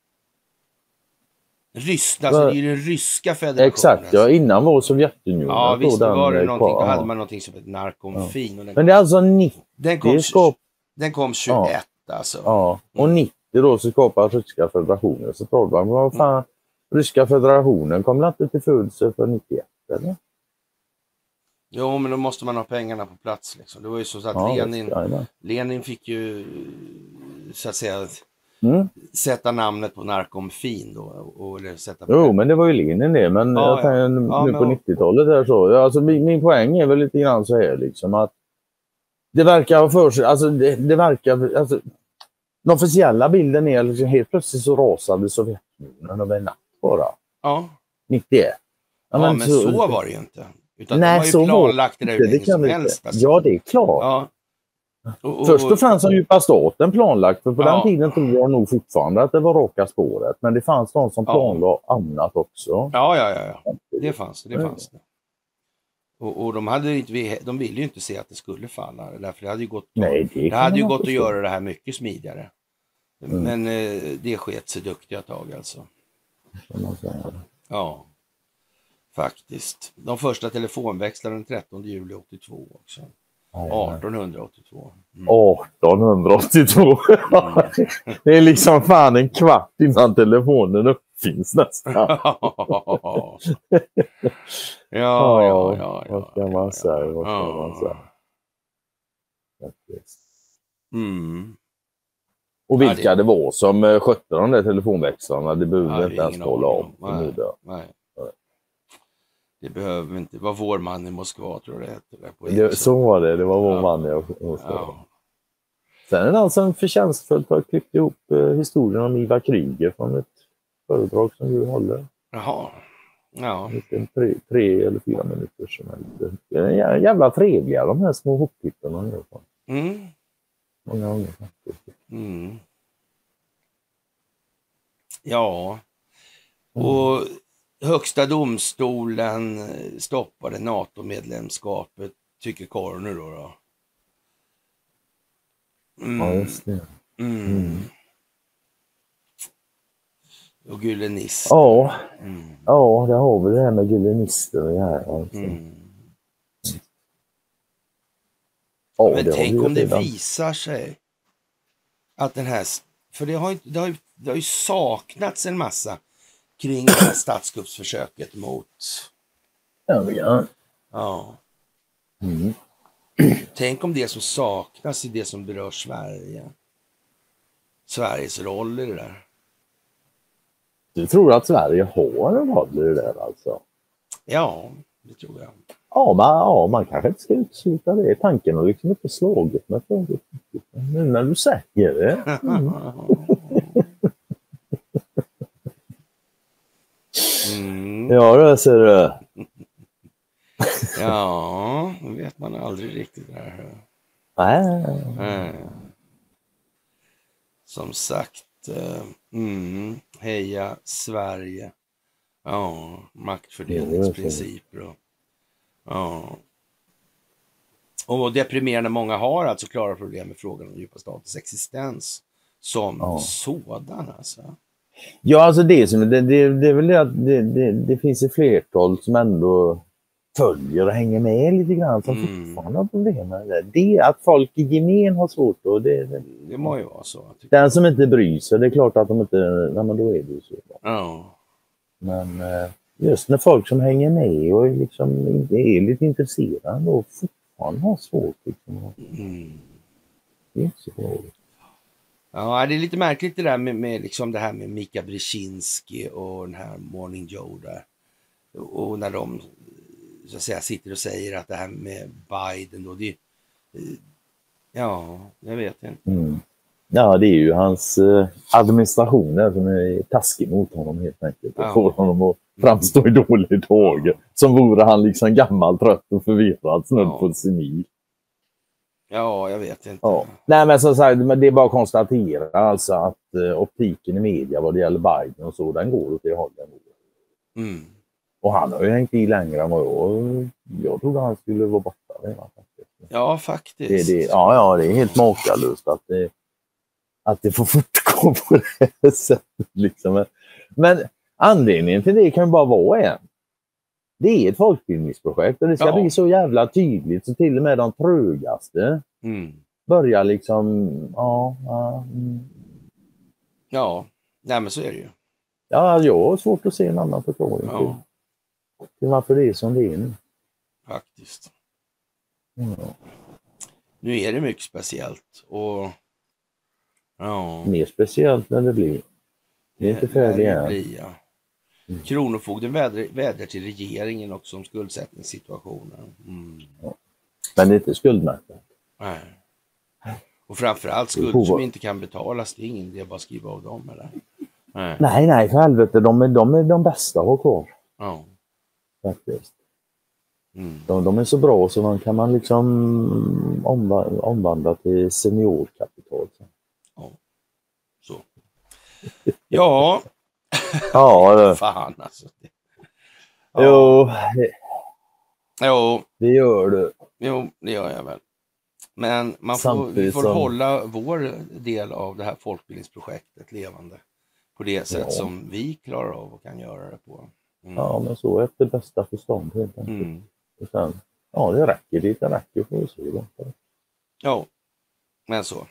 Ryssland, alltså det är ju den ryska federationen. Exakt, ja, innan var Sovjetunionen. Ja, visst då var det någonting, då hade man någonting som ett narkomfin. Ja. Och den, men det är alltså nittio. Den kom, skap... den kom tjugoett ja. Alltså. Ja, och nittio då så skapar ryska federationen centralbank. Vad fan, mm. ryska federationen kom inte till födelse för nittioett, eller? Jo, men då måste man ha pengarna på plats liksom. Det var ju så att ja, Lenin, Lenin fick ju så att säga mm. sätta namnet på narkomfin då. Och, eller sätta jo, men det var ju Lenin det. Men ja, jag tänker, ja. nu Ja, på nittiotalet där så. Alltså min, min poäng är väl lite grann så här liksom att det verkar för sig, alltså det, det verkar, alltså den officiella bilden är liksom helt plötsligt så rasade Sovjetunionen över en natt bara. Ja. nittioett. Ja, men, men så, så var det ju inte. Utan nej, de har ju så planlagt det där det, det kan som vi helst. Alltså. Ja, det är klart. Ja. Och, och, Först och främst har djupa staten planlagt, för på ja. den tiden tror jag nog fortfarande att det var raka spåret. Men det fanns de som planlade ja. annat också. Ja, ja, ja. ja. Det fanns det. det, fanns det. Och, och de, hade inte, de ville ju inte se att det skulle falla. Därför det hade ju gått, Nej, det det hade ju gått att göra det här mycket smidigare. Mm. Men eh, det sket sig duktiga tag alltså. Ja. Faktiskt. De första telefonväxlarna den trettonde juli åttiotvå också. artonhundraåttiotvå. Mm. artonhundraåttiotvå. Mm. Det är liksom fan en kvart innan telefonen uppfinns nästan. ja, ja, ja, ja. Vad ska man säga? Vad ska man säga? Mm. Och vilka ja, det... det var som skötte de där telefonväxlarna, det behöver ja, inte ens tala om. Nej, nej. Det behöver inte, det var vår man i Moskva tror jag det hette. På det, så var det, det var vår ja. man i Moskva. Ja. Sen är det alltså en förtjänstfullt har klippt ihop eh, historien om Ivar Kryger från ett föredrag som du håller. Jaha, ja. En tre, tre eller fyra minuter som är det är jävla trevliga de här små hoppklippen. Mm. Många gånger faktiskt. Mm. Ja, och Högsta domstolen stoppade NATO-medlemskapet, tycker Coroner då, då. Mm. Ja, just det. Mm. Mm. Och Güllenist. Ja, Mm. ja, det har vi det här med Gyllenister och det här. Alltså. Mm. Ja, Men det har tänk vi om det redan. visar sig att den här, för det har ju, det har ju, det har ju saknats en massa kring det här statskuppsförsöket mot, Ja, ja. ja. Mm. Tänk om det som saknas i det som berör Sverige. Sveriges roll i det där. Du tror att Sverige har en roll i det där alltså? Ja, det tror jag. Ja, man, ja, man kanske inte ska utesluta det. Tanken har liksom inte slagit mig för det. Nu när du säger det. Mm. Mm. Ja, det ser du. Ja, då vet man aldrig riktigt det här. Nej. Mm. Som sagt, mm, heja Sverige. Ja, maktfördelningsprinciper. Och, ja. Och deprimerande många har alltså klara problem med frågan om djupa statens existens som Ja. sådan alltså. Ja, alltså det, som, det, det, det är väl det att det, det, det finns ett flertal som ändå följer och hänger med lite grann som Mm. fortfarande har problem med det. Det är att folk i gemen har svårt och det, det, Det må ju vara så. den som inte bryr sig, det är klart att de inte, nej men då är det ju så. Ja. Men just när folk som hänger med och liksom är lite intresserade och fortfarande har svårt liksom. Mm. Det är inte så bra. Ja, det är lite märkligt det där med, med liksom det här med Mika Brzezinski och den här Morning Joe där. Och när de så att säga sitter och säger att det här med Biden då, det, ja, jag vet inte. Mm. Ja, det är ju hans eh, administrationer som är taskig mot honom helt enkelt. Och Ja. får honom att framstå i dålig dag. Som vore han liksom gammal, trött och förvirrad snudd Ja. på senil. Ja, jag vet inte. Ja. Nej, men som sagt, det är bara att konstatera alltså att eh, optiken i media vad det gäller Biden och så, den går åt det hållet. Mm. Och han har ju hängt i längre än vad jag, jag trodde han skulle vara borta. Ja, faktiskt. Det, det, ja, ja, det är helt makalöst att det, att det får fortgå på det här sättet. Liksom. Men anledningen till det kan ju bara vara en. Det är ett folkbildningsprojekt och det ska Ja. bli så jävla tydligt så till och med de trögaste Mm. börjar liksom, ja, ja, mm. Ja, nej men så är det ju. Ja, jag har svårt att se en annan förklaring Ja. till, till varför det är som det är nu. Faktiskt. Ja. Nu är det mycket speciellt och ja. Mer speciellt när det blir. Det är inte färdigt än. Bli, ja. Mm. Kronofogden vädrar, vädrar till regeringen också om skuldsättningssituationen. Mm. Ja. Men det är inte skuldmättat. Nej. Och framförallt skulder som inte kan betalas, det är ingen idé bara skriva av dem eller? Nej, nej, nej för helvete, de är de, är de bästa att ha kvar. Ja. Faktiskt. Mm. De, de är så bra så man kan man liksom omva- omvandla till seniorkapital. Ja. Så. Ja. Ja, det. Fan alltså. Ja. Jo, det, jo, det gör du. jo, det gör jag väl. Men man får, vi får som... hålla vår del av det här folkbildningsprojektet levande på det sätt ja. som vi klarar av och kan göra det på. Mm. Ja, men så efter bästa förstånd helt enkelt. Mm. Och sen, ja, det räcker dit, det räcker för att se det. Ja, men så.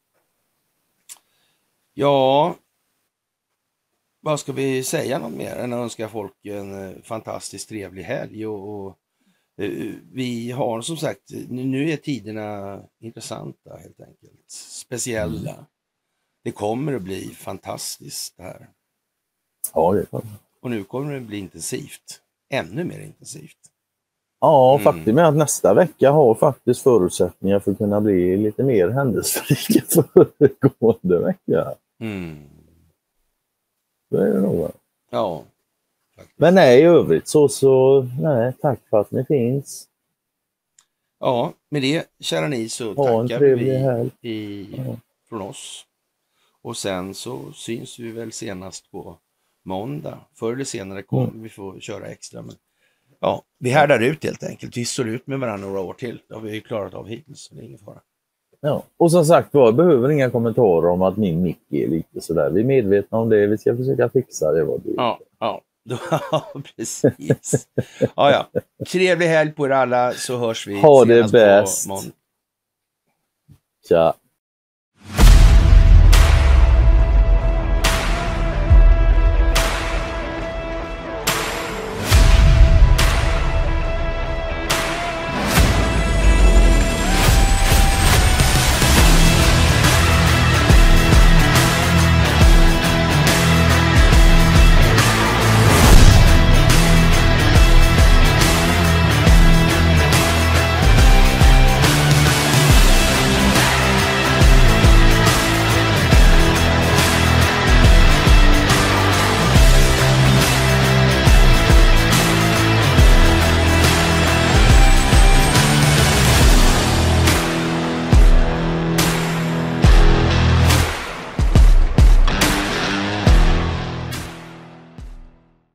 Ja, vad ska vi säga något mer än att önska folk en fantastiskt trevlig helg och, och uh, vi har som sagt, nu är tiderna intressanta helt enkelt, speciella. Mm. Det kommer att bli fantastiskt här. Ja, det kommer. Och nu kommer det bli intensivt, ännu mer intensivt. Ja, Mm. faktum är att nästa vecka har faktiskt förutsättningar för att kunna bli lite mer händelserik föregående vecka. Mm. Det är det nog. Ja. Faktiskt. Men nej, i övrigt så, så nej, tack för att ni finns. Ja, med det, kära ni, så ha tackar vi i, ja. från oss. Och sen så syns vi väl senast på måndag. Förr eller senare kommer mm. vi få köra extra. Men ja, vi härdar ut helt enkelt. Vi står ut med varandra några år till. Det har vi klarat av hittills, så det är ingen fara. Ja. Och som sagt, jag behöver inga kommentarer om att min mick är lite sådär. Vi är medvetna om det. Vi ska försöka fixa det. Vad du ja, ja. Ja, precis. Ja, ja. Trevlig helg på er alla, så hörs vi ha det bäst. på måndag. Tja.